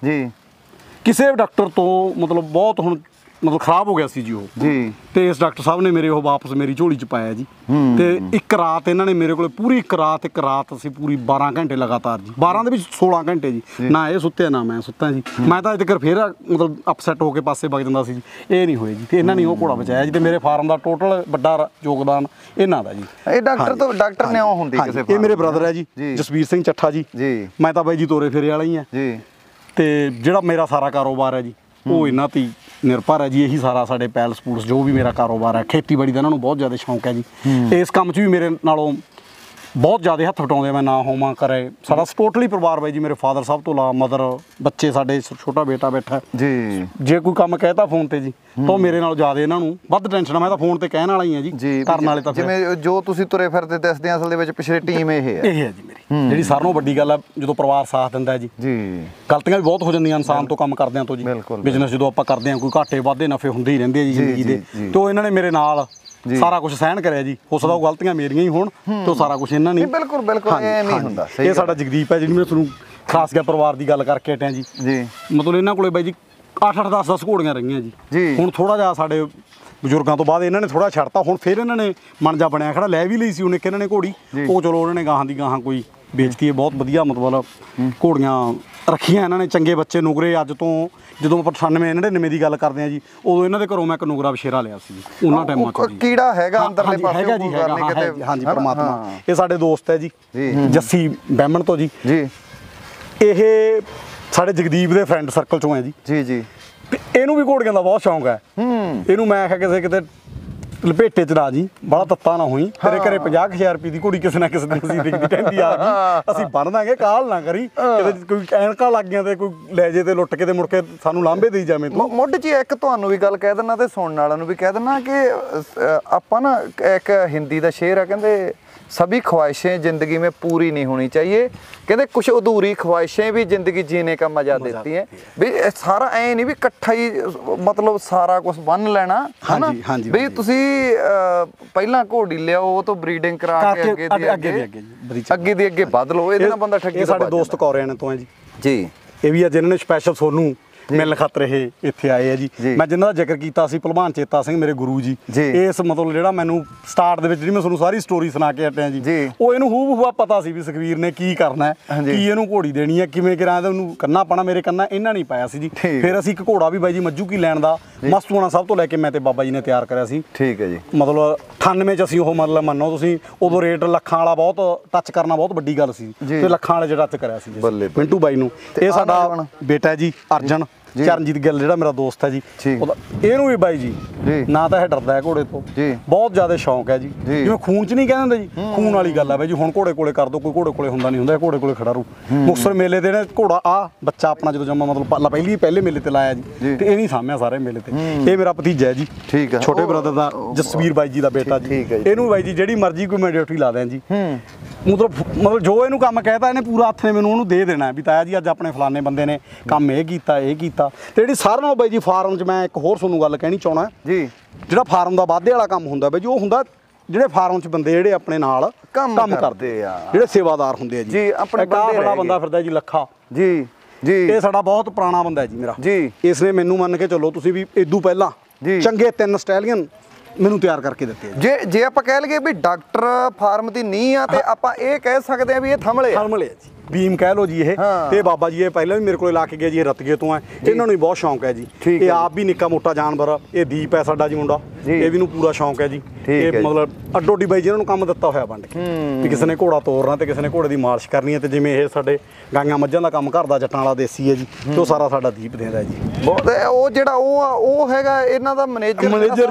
ਕਿਸੇ ਡਾਕਟਰ ਤੋਂ ਮਤਲਬ ਬਹੁਤ ਹੁਣ ਖਰਾਬ ਹੋ ਗਿਆ ਸੀ ਜੀ ਉਹ ਜੀ। ਤੇ ਇਸ ਡਾਕਟਰ ਸਾਹਿਬ ਨੇ ਮੇਰੇ ਉਹ ਵਾਪਸ ਮੇਰੀ ਝੋਲੀ 'ਚ ਪਾਇਆ ਜੀ। ਤੇ ਇੱਕ ਰਾਤ ਇਹਨਾਂ ਨੇ ਮੇਰੇ ਕੋਲੇ ਪੂਰੀ ਇੱਕ ਰਾਤ ਅਸੀਂ ਪੂਰੀ 12 ਘੰਟੇ ਲਗਾਤਾਰ ਜੀ। 12 ਦੇ ਵਿੱਚ 16 ਘੰਟੇ ਜੀ। ਨਾ ਇਹ ਸੁੱਤੇ ਨਾ ਮੈਂ ਸੁੱਤਾ ਜੀ। ਮੈਂ ਤਾਂ ਅਜੇ ਤੱਕ ਫਿਰ ਮਤਲਬ ਅਪਸੈਟ ਹੋ ਕੇ ਪਾਸੇ ਵਗ ਜਾਂਦਾ ਸੀ ਜੀ। ਇਹ ਨਹੀਂ ਹੋਏ ਜੀ ਤੇ ਇਹਨਾਂ ਨੇ ਉਹ ਘੋੜਾ ਬਚਾਇਆ ਜੀ। ਤੇ ਮੇਰੇ ਫਾਰਮ ਦਾ ਟੋਟਲ ਵੱਡਾ ਯੋਗਦਾਨ ਇਹਨਾਂ ਦਾ ਜੀ। ਇਹ ਡਾਕਟਰ ਨੇ ਉਹ ਹੁੰਦੀ ਕਿਸੇ। ਇਹ ਮੇਰੇ ਬ੍ਰਦਰ ਹੈ ਜੀ, ਜਸਵੀਰ ਸਿੰਘ ਚੱਠਾ ਜੀ। ਮੈਂ ਤਾਂ ਬਾਈ ਜੀ ਤੋਰੇ ਫੇਰੇ ਵਾਲਾ ਹੀ ਆ ਜੀ। ਤੇ ਜਿਹੜਾ ਮੇਰਾ ਸਾਰਾ ਕਾਰੋਬਾਰ ਹੈ ਜੀ ਉਹ ਇਹਨਾਂ ਤੇ ਨਿਰਭਰ ਹੈ ਜੀ। ਇਹੀ ਸਾਰਾ ਸਾਡੇ ਪੈਲਸ ਪੂਲਸ ਜੋ ਵੀ ਮੇਰਾ ਕਾਰੋਬਾਰ ਹੈ। ਖੇਤੀਬਾੜੀ ਦਾ ਇਹਨਾਂ ਨੂੰ ਬਹੁਤ ਜ਼ਿਆਦਾ ਸ਼ੌਂਕ ਹੈ ਜੀ। ਇਸ ਕੰਮ 'ਚ ਵੀ ਮੇਰੇ ਨਾਲੋਂ ਬਹੁਤ ਜ਼ਿਆਦਾ ਹੱਥ ਵਟਾਉਂਦੇ। ਮੈਂ ਨਾ ਹੋਵਾਂ ਕਰੇ ਸਾਡਾ ਟੋਟਲੀ ਪਰਿਵਾਰ ਬਾਈ ਜੀ। ਮੇਰੇ ਫਾਦਰ ਸਾਹਿਬ ਤੋਂ ਲਾ ਮਦਰ, ਬੱਚੇ ਸਾਡੇ, ਛੋਟਾ ਬੇਟਾ ਬੈਠਾ ਜੀ। ਜੇ ਕੋਈ ਕੰਮ ਕਹਿਤਾ ਫੋਨ ਤੇ ਜੀ ਤਾਂ ਮੇਰੇ ਨਾਲ ਜ਼ਿਆਦਾ ਇਹਨਾਂ ਨੂੰ ਵੱਧ ਟੈਨਸ਼ਨ ਆ। ਮੈਂ ਤਾਂ ਫੋਨ ਤੇ ਕਹਿਣ ਵਾਲਾ ਹੀ ਆ ਜੀ, ਕਰਨ ਵਾਲੇ ਤਾਂ ਜਿਵੇਂ ਜੋ ਤੁਸੀਂ ਤੁਰੇ ਫਿਰਦੇ ਦੱਸਦੇ ਆ। ਅਸਲ ਦੇ ਵਿੱਚ ਪਿਛਲੇ ਟੀਮ ਇਹ ਹੈ ਜੀ ਮੇਰੀ, ਜਿਹੜੀ ਸਾਰਿਆਂ ਨਾਲੋਂ ਵੱਡੀ ਗੱਲ ਆ ਜਦੋਂ ਪਰਿਵਾਰ ਸਾਥ ਦਿੰਦਾ ਜੀ। ਗਲਤੀਆਂ ਵੀ ਬਹੁਤ ਹੋ ਜਾਂਦੀਆਂ ਇਨਸਾਨ ਤੋਂ, ਕੰਮ ਕਰਦਿਆਂ ਤੋਂ ਜੀ। ਬਿਜ਼ਨਸ ਜਦੋਂ ਆਪਾਂ ਕਰਦੇ ਹਾਂ ਕੋਈ ਘਾਟੇ ਵਾਧੇ ਨਫੇ ਹੁੰਦੇ ਹੀ ਰਹਿੰਦੇ ਆ ਜੀ ਜ਼ਿੰਦਗੀ ਦੇ। ਤੇ ਉਹ ਇਹਨਾਂ ਨੇ ਮੇਰੇ ਨਾਲ ਸਾਰਾ ਕੁਝ ਸਹਿਣ ਕਰਿਆ ਜੀ। ਹੋ ਸਕਦਾ ਉਹ ਗਲਤੀਆਂ ਮੇਰੀਆਂ ਹੀ ਹੋਣ ਤੇ ਉਹ ਸਾਰਾ ਕੁਝ ਇਹਨਾਂ ਨੇ। ਬਿਲਕੁਲ ਬਿਲਕੁਲ ਐਵੇਂ ਹੀ ਹੁੰਦਾ। ਇਹ ਸਾਡਾ ਜਗਦੀਪ ਹੈ, ਜਿਹੜੀ ਮੈਂ ਤੁਹਾਨੂੰ ਖਾਸ ਕਰ ਪਰਿਵਾਰ ਦੀ ਗੱਲ ਕਰਕੇ ਹਟਿਆ ਜੀ। ਮਤਲਬ ਇਹਨਾਂ ਕੋਲੇ ਬਾਈ ਜੀ 8-8 10-10 ਘੋੜੀਆਂ ਰਹੀਆਂ ਜੀ। ਹੁਣ ਥੋੜਾ ਜਿਹਾ ਸਾਡੇ ਬਜ਼ੁਰਗਾਂ ਤੋਂ ਬਾਅਦ ਇਹਨਾਂ ਨੇ ਥੋੜਾ ਛੱਡਤਾ, ਹੁਣ ਫਿਰ ਇਹਨਾਂ ਨੇ ਮਨ ਜਾ ਬਣਿਆ ਖੜਾ। ਲੈ ਵੀ ਲਈ ਸੀ ਉਹਨੇ ਕਿ ਇਹਨਾਂ ਨੇ ਘੋੜੀ, ਉਹ ਚਲੋ ਉਹਨਾਂ ਨੇ ਗਾਹਾਂ ਦੀ ਗਾਹਾਂ ਕੋਈ ਵੇਚਤੀ ਹੈ। ਬਹੁਤ ਵਧੀਆ ਮਤਲਬ ਘੋੜੀਆਂ ਰੱਖੀਆਂ ਇਹਨਾਂ ਨੇ, ਚੰਗੇ ਬੱਚੇ ਨੁਗਰੇ। ਅੱਜ ਤੋਂ ਜਦੋਂ ਆਪਾਂ 98-99 ਦੀ ਗੱਲ ਕਰਦੇ ਆ ਜੀ, ਉਦੋਂ ਇਹਨਾਂ ਦੇ ਘਰੋਂ ਮੈਂ ਇੱਕ ਨੁਗਰਾ ਬਸ਼ੇਰਾ ਲਿਆ ਸੀ ਉਹਨਾਂ ਟਾਈਮਾਂ 'ਚ ਜੀ। ਕੀੜਾ ਹੈਗਾ ਅੰਦਰਲੇ ਪਾਸੇ ਹੈਗਾ ਜੀ, ਹੈਗਾ ਹਾਂਜੀ ਪਰਮਾਤਮਾ। ਇਹ ਸਾਡੇ ਦੋਸਤ ਹੈ ਜੀ ਜੱਸੀ ਬੈਮਣ ਤੋਂ ਜੀ। ਇਹ ਸਾਡੇ ਜਗਦੀਪ ਦੇ ਫਰੈਂਡ ਸਰਕਲ ਚੋਂ ਹੈ ਜੀ। ਤੇ ਇਹਨੂੰ ਵੀ ਘੋੜੀਆਂ ਦਾ ਬਹੁਤ ਸ਼ੌਂਕ ਹੈ। ਇਹਨੂੰ ਮੈਂ ਆਖਿਆ ਕਿਸੇ ਕਿਤੇ ਲਪੇਟੇ ਚ ਨਾ ਜੀ, ਬੜਾ ਤੱਤਾ ਨਾ ਹੋਈ, ਤੇਰੇ ਘਰੇ 50,000 ਰੁਪਏ ਦੀ ਘੋੜੀ ਕਿਸੇ ਨਾ ਕਿਸੇ ਦਿਨ ਅਸੀਂ ਦਿਖਦੀ ਟਹਿੰਦੀ ਆ ਗਈ, ਅਸੀਂ ਬੰਨ ਦਾਂਗੇ, ਕਾਹਲ ਨਾ ਕਰੀ ਕਿਤੇ ਕੋਈ ਐਨਕਾਂ ਲੱਗ ਗਈਆਂ ਤੇ ਕੋਈ ਲੈ ਜੇ ਤੇ ਲੁੱਟ ਕੇ ਤੇ ਮੁੜ ਕੇ ਸਾਨੂੰ ਲਾਂਭੇ ਦੇਈ ਜਾਵੇਂ ਤੂੰ। ਮੁੱਢ 'ਚ ਇੱਕ ਤੁਹਾਨੂੰ ਵੀ ਗੱਲ ਕਹਿ ਦਿੰਦਾ ਤੇ ਸੁਣਨ ਵਾਲਿਆਂ ਨੂੰ ਵੀ ਕਹਿ ਦਿੰਦਾ ਕਿ ਆਪਾਂ ਨਾ ਇੱਕ ਹਿੰਦੀ ਦਾ ਸ਼ੇਰ ਆ, ਕਹਿੰਦੇ सभी ख्वाहिशें जिंदगी में पूरी नहीं होनी चाहिए, कहते कुछ अधूरी ख्वाहिशें भी जिंदगी जीने का मजा देती हैं। भी सारा ऐ नहीं भी इकट्ठा ही मतलब सारा कुछ बन लेना है ना। भी तुसी पहला घोड़ी लियाओ तो ब्रीडिंग करा के अगे दी अगे बद लो, ਇਹਦੇ ਨਾਲ ਬੰਦਾ ਠੱਗੀ। ਇਹ ਸਾਡੇ ਦੋਸਤ ਕੌਰਿਆਂ ਤੋਂ ਹੈ ਜੀ। ਇਹ ਵੀ ਅੱਜ ਇਹਨਾਂ ਨੇ ਸਪੈਸ਼ਲ ਸੋਨੂੰ ਮਿਲਣ ਖਾਤਰ ਇਹ ਇੱਥੇ ਆਏ ਆ ਜੀ। ਮੈਂ ਜਿਨ੍ਹਾਂ ਦਾ ਜ਼ਿਕਰ ਕੀਤਾ ਸੀ ਭਲਵਾਨ ਚੇਤਾ ਸਿੰਘ ਮੇਰੇ ਗੁਰੂ ਜੀ, ਇਸ ਮਤਲਬ ਜਿਹੜਾ ਮੈਨੂੰ ਸਟਾਰਟ ਦੇ ਵਿੱਚ ਜਿਹੜੀ ਮੈਂ ਤੁਹਾਨੂੰ ਸਾਰੀ ਸਟੋਰੀ ਸੁਣਾ ਕੇ ਹਟਿਆ ਜੀ, ਉਹ ਇਹਨੂੰ ਹੂਬਹੂ ਪਤਾ ਸੀ ਵੀ ਸੁਖਵੀਰ ਨੇ ਕੀ ਕਰਨਾ ਹੈ, ਕੀ ਇਹਨੂੰ ਘੋੜੀ ਦੇਣੀ ਹੈ, ਕਿਵੇਂ ਕਰਾਂ ਤੇ ਉਹਨੂੰ ਕੰਨਾ ਪਾਣਾ। ਮੇਰੇ ਕੰਨਾ ਇਹਨਾਂ ਨਹੀਂ ਪਾਇਆ ਸੀ ਜੀ। ਫਿਰ ਅਸੀਂ ਇੱਕ ਘੋੜਾ ਵੀ ਬਾਈ ਜੀ ਮੱਜੂ ਕੀ ਲੈਣ ਦਾ ਮਸਤੂਆਣਾ ਸਭ ਤੋਂ ਲੈ ਕੇ ਮੈਂ ਤੇ ਬਾਬਾ ਜੀ ਨੇ ਤਿਆਰ ਕਰਿਆ ਸੀ। ਠੀਕ ਹੈ ਜੀ। ਮਤਲਬ 98 'ਚ ਅਸੀਂ ਉਹ ਮਤਲਬ ਮੰਨੋ ਤੁਸੀਂ, ਉਦੋਂ ਰੇਟ ਲੱਖਾਂ ਵਾਲਾ ਬਹੁਤ ਟੱਚ ਕਰਨਾ ਬਹੁਤ ਵੱਡੀ ਗੱਲ ਸੀ ਤੇ ਲੱਖਾਂ ਵਾਲੇ ਜਿਹੜਾ ਟੱਚ ਕਰਿਆ ਸੀ ਮਿੰਟੂ ਬਾਈ ਨੂੰ। ਇਹ ਸਾਡਾ ਬੇਟਾ ਜੀ ਅਰਜਨ ਚਰਨਜੀਤ ਗਿੱਲ ਜਿਹੜਾ ਮੇਰਾ ਦੋਸਤ ਹੈ ਜੀ, ਇਹਨੂੰ ਵੀ ਬਾਈ ਜੀ ਨਾ ਤਾਂ ਇਹ ਡਰਦਾ ਹੈ ਘੋੜੇ ਤੋਂ, ਬਹੁਤ ਜ਼ਿਆਦਾ ਸ਼ੌਂਕ ਹੈ ਜੀ। ਜਿਵੇਂ ਖੂਨ 'ਚ ਨਹੀਂ ਕਹਿੰਦੇ ਜੀ, ਖੂਨ ਵਾਲੀ ਗੱਲ ਹੈ ਬਾਈ ਜੀ। ਹੁਣ ਘੋੜੇ ਕੋਲੇ ਕਰ ਦੋ, ਕੋਈ ਘੋੜੇ ਕੋਲੇ ਹੁੰਦਾ ਨਹੀਂ ਹੁੰਦਾ, ਘੋੜੇ ਕੋਲੇ ਖੜਾ ਰੂ। ਮੁਕਤਸਰ ਮੇਲੇ ਤੇ ਨੇ ਘੋੜਾ ਆ ਬੱਚਾ ਆਪਣਾ ਜਦੋਂ ਜੰਮਾ ਮਤਲਬ ਪਹਿਲੇ ਮੇਲੇ ਤੇ ਲਾਇਆ ਜੀ, ਤੇ ਇਹ ਨਹੀਂ ਸਾਂਭਿਆ ਸਾਰੇ ਮੇਲੇ ਤੇ। ਇਹ ਮੇਰਾ ਭਤੀਜਾ ਹੈ ਜੀ, ਛੋਟੇ ਬ੍ਰਦਰ ਦਾ, ਜਸਵੀਰ ਬਾਈ ਜੀ ਦਾ ਬੇਟਾ ਜੀ। ਇਹਨੂੰ ਬਾਈ ਜੀ ਜਿਹੜੀ ਮਰਜ਼ੀ ਕੋਈ ਮੈਂ ਡਿਊਟੀ ਲਾ ਦਿਆਂ ਜੀ, ਮਤਲਬ ਜੋ ਇਹਨੂੰ ਕੰਮ ਕਹਿਤਾ ਇਹਨੇ ਪੂਰਾ ਹੱਥ ਨੇ ਮੈਨੂੰ ਉਹਨੂੰ ਦੇ ਦੇਣਾ ਵੀ ਤਾਇਆ ਜੀ ਅੱਜ ਆਪਣੇ ਫਲਾਣੇ ਬੰਦੇ ਨੇ ਕੰਮ ਇਹ ਕੀਤਾ। ਤੇ ਜਿਹੜੀ ਸਾਰਿਆਂ ਨਾਲੋਂ ਬਾਈ ਜੀ ਫਾਰਮ 'ਚ ਮੈਂ ਇੱਕ ਹੋਰ ਤੁਹਾਨੂੰ ਗੱਲ ਕਹਿਣੀ ਚਾਹੁੰਦਾ ਜੀ, ਜਿਹੜਾ ਫਾਰਮ ਦਾ ਵਾਧੇ ਵਾਲਾ ਕੰਮ ਹੁੰਦਾ ਬਾਈ ਜੀ, ਉਹ ਹੁੰਦਾ ਜਿਹੜੇ ਫਾਰਮ 'ਚ ਬੰਦੇ ਜਿਹੜੇ ਆਪਣੇ ਨਾਲ ਕੰਮ ਕਰਦੇ ਆ, ਜਿਹੜੇ ਸੇਵਾਦਾਰ ਹੁੰਦੇ ਆ ਜੀ। ਆਪਣੇ ਬੰਦਾ ਫਿਰਦਾ ਜੀ ਲੱਖਾ ਜੀ, ਇਹ ਸਾਡਾ ਬਹੁਤ ਪੁਰਾਣਾ ਬੰਦਾ ਹੈ ਜੀ ਮੇਰਾ ਜੀ। ਇਸ ਨੇ ਮੈਨੂੰ ਮੰਨ ਕੇ ਚੱਲੋ ਤੁਸੀਂ ਵੀ ਇਦੋਂ ਪਹਿਲਾਂ ਚੰਗੇ 3 ਸਟੈਲੀਅਨ ਮੈਨੂੰ ਤਿਆਰ ਕਰਕੇ ਦਿੱਤੇ ਆ। ਜੇ ਆਪਾਂ ਕਹਿ ਲਈਏ ਵੀ ਡਾਕਟਰ ਫਾਰਮ ਦੀ ਨੀਂਹ ਆ, ਤੇ ਆਪਾਂ ਇਹ ਕਹਿ ਸਕਦੇ ਆ ਵੀ ਇਹ ਥੰਮਲੇ ਆ ਜੀ, ਭੀਮ ਕਹਿ ਲੋ ਜੀ। ਇਹ ਤੇ ਬਾਬਾ ਜੀ ਇਹ ਪਹਿਲਾਂ ਵੀ ਮੇਰੇ ਕੋਲ ਲਾ ਕੇ ਗਿਆ ਜੀ, ਇਹ ਰਤਗੇ ਤੋਂ ਹੈ। ਇਹਨਾਂ ਨੂੰ ਵੀ ਬਹੁਤ ਸ਼ੌਂਕ ਹੈ ਜੀ। ਇਹ ਆਪ ਵੀ ਨਿੱਕਾ ਮੋਟਾ ਜਾਨਵਰ, ਇਹ ਦੀਪ ਹੈ ਸਾਡਾ ਜੀ ਮੁੰਡਾ, ਇਹ ਵੀ ਨੂੰ ਪੂਰਾ ਸ਼ੌਂਕ ਹੈ ਜੀ। ਇਹ ਮਤਲਬ ਅੱਡੋ ਅੱਡੀ ਬਾਈ ਜੀ ਇਹਨਾਂ ਨੂੰ ਕੰਮ ਦਿੱਤਾ ਹੋਇਆ ਵੰਡ ਕੇ ਵੀ ਕਿਸੇ ਨੇ ਘੋੜਾ ਤੋਰਨਾ ਤੇ ਕਿਸੇ ਨੇ ਘੋੜੇ ਦੀ ਮਾਲਿਸ਼ ਕਰਨੀ ਹੈ। ਤੇ ਜਿਵੇਂ ਇਹ ਸਾਡੇ ਗਾਈਆਂ ਮੱਝਾਂ ਦਾ ਕੰਮ ਘਰ ਦਾ ਜੱਟਾਂ ਵਾਲਾ ਦੇਸੀ ਹੈ ਜੀ, ਤੇ ਉਹ ਸਾਰਾ ਸਾਡਾ ਦੀਪ ਦੇਂਦਾ ਜੀ। ਉਹ ਜਿਹੜਾ ਉਹ ਹੈਗਾ ਇਹਨਾਂ ਦਾ ਮੈਨੇਜਰ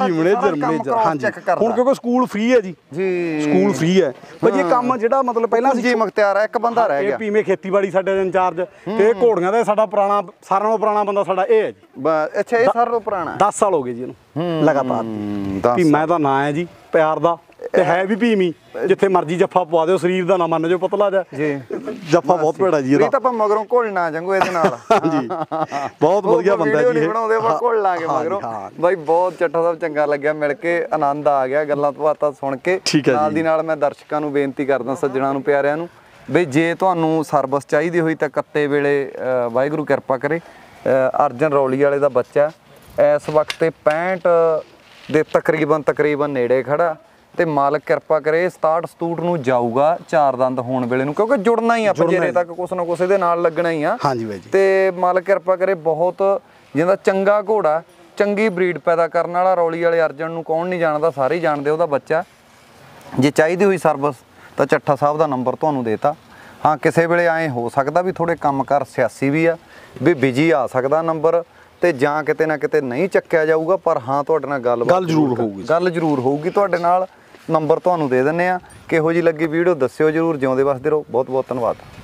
ਹਾਂਜੀ। ਹੁਣ ਕਿਉਂਕਿ ਸਕੂਲ ਫ੍ਰੀ ਹੈ ਜੀ, ਸਕੂਲ ਫ੍ਰੀ ਹੈ ਬਾਈ। ਇਹ ਕੰਮ ਜਿਹੜਾ ਮਤਲਬ ਪਹਿਲਾਂ ਜੀ ਮੁਖਤਿਆਰ ਹੈ, ਇੱਕ ਬੰਦਾ ਰਹਿ ਗਿਆ ਪੀਵੇਂ ਖੇਤੀਬਾੜੀ ਸਾਡੇ ਇੰਚਾਰਜ, ਤੇ ਘੋੜੀਆਂ ਦਾ ਸਾਡਾ ਪੁਰਾਣਾ, ਸਾਰਿਆਂ ਨਾਲੋਂ ਪੁਰਾਣਾ ਬੰਦਾ ਸਾਡਾ ਇਹ ਹੈ ਜੀ। ਅੱਛਾ, ਇਹ ਸਾਰਿਆਂ ਨਾਲੋਂ ਪੁਰਾਣਾ 10 ਸਾਲ ਹੋ ਗਏ ਜੀ ਇਹਨੂੰ ਲਗਾਤਾਰ। ਭੀਮਾ ਦਾ ਨਾਂ ਹੈ ਜੀ ਪਿਆਰ ਦਾ, ਤੇ ਹੈ ਵੀ ਭੀਮੀ। ਜਿੱਥੇ ਮਰਜੀ ਜੱਫਾ ਪਵਾ ਦਿਓ, ਸਰੀਰ ਦਾ ਨਾ ਮੰਨ ਜਾਓ ਪਤਲਾ ਜਾ ਜੱਫਾ ਬਹੁਤ ਭੇੜਾ ਜੀ ਇਹਦਾ। ਇਹ ਤਾਂ ਆਪਾਂ ਮਗਰੋਂ ਘੋਲਣਾ ਚੰਗੋ ਇਹਦੇ ਨਾਲ। ਹਾਂਜੀ, ਬਹੁਤ ਵਧੀਆ ਬੰਦਾ ਜੀ ਇਹ। ਬਣਾਉਂਦੇ ਆਪਾਂ ਘੋਲ ਲਾਂਗੇ ਮਗਰੋਂ। ਬਾਈ ਬਹੁਤ ਚੱਠਾ ਸਾਹਿਬ ਚੰਗਾ ਲੱਗਿਆ ਮਿਲ ਕੇ, ਆਨੰਦ ਆ ਗਿਆ ਗੱਲਾਂ ਬਾਤਾਂ ਸੁਣ ਕੇ। ਨਾਲ ਦੀ ਨਾਲ ਮੈਂ ਦਰਸ਼ਕਾਂ ਨੂੰ ਬੇਨਤੀ ਕਰਦਾ, ਸੱਜਣਾਂ ਨੂੰ, ਪਿਆਰਿਆਂ ਨੂੰ, ਬਈ ਜੇ ਤੁਹਾਨੂੰ ਸਰਵਿਸ ਚਾਹੀਦੀ ਹੋਈ ਤਾਂ ਕੱਤੇ ਵੇਲੇ ਵਾਹਿਗੁਰੂ ਕਿਰਪਾ ਕਰੇ। ਅਰਜਨ ਰੌਲੀ ਵਾਲੇ ਦਾ ਬੱਚਾ ਇਸ ਵਕਤ 65 ਦੇ ਤਕਰੀਬਨ ਨੇੜੇ ਖੜਾ, ਤੇ ਮਾਲਕ ਕਿਰਪਾ ਕਰੇ 67 ਨੂੰ ਜਾਊਗਾ 4 ਦੰਦ ਹੋਣ ਵੇਲੇ ਨੂੰ, ਕਿਉਂਕਿ ਜੁੜਨਾ ਹੀ ਆ ਪੰਜੇਰੇ ਤੱਕ, ਕੁਛ ਨਾ ਕੁਛ ਇਹਦੇ ਨਾਲ ਲੱਗਣਾ ਹੀ ਆ। ਹਾਂਜੀ ਬਾਈ ਜੀ। ਤੇ ਮਾਲਕ ਕਿਰਪਾ ਕਰੇ, ਬਹੁਤ ਜਿਹਦਾ ਚੰਗਾ ਘੋੜਾ, ਚੰਗੀ ਬਰੀਡ ਪੈਦਾ ਕਰਨ ਵਾਲਾ ਰੌਲੀ ਵਾਲੇ ਅਰਜਨ ਨੂੰ ਕੌਣ ਨਹੀਂ ਜਾਣਦਾ, ਸਾਰੇ ਹੀ ਜਾਣਦੇ ਉਹਦਾ ਬੱਚਾ। ਜੇ ਚਾਹੀਦੀ ਹੋਈ ਸਰਵਿਸ ਤਾਂ ਚੱਠਾ ਸਾਹਿਬ ਦਾ ਨੰਬਰ ਤੁਹਾਨੂੰ ਦੇਤਾ। ਹਾਂ, ਕਿਸੇ ਵੇਲੇ ਐਂ ਹੋ ਸਕਦਾ ਵੀ ਥੋੜੇ ਕੰਮਕਾਰ ਸਿਆਸੀ ਵੀ ਆ, ਵੀ ਬਿਜੀ ਆ ਸਕਦਾ ਨੰਬਰ, ਤੇ ਜਾਂ ਕਿਤੇ ਨਾ ਕਿਤੇ ਨਹੀਂ ਚੱਕਿਆ ਜਾਊਗਾ, ਪਰ ਹਾਂ ਤੁਹਾਡੇ ਨਾਲ ਗੱਲ ਜ਼ਰੂਰ ਹੋਊਗੀ ਤੁਹਾਡੇ ਨਾਲ। ਨੰਬਰ ਤੁਹਾਨੂੰ ਦੇ ਦਿੰਦੇ ਆ। ਕਿਹੋ ਜਿਹੀ ਲੱਗੀ ਵੀਡੀਓ ਦੱਸਿਓ ਜ਼ਰੂਰ। ਜਿਉਂਦੇ ਵਸਦੇ ਰਹੋ। ਬਹੁਤ ਬਹੁਤ ਧੰਨਵਾਦ।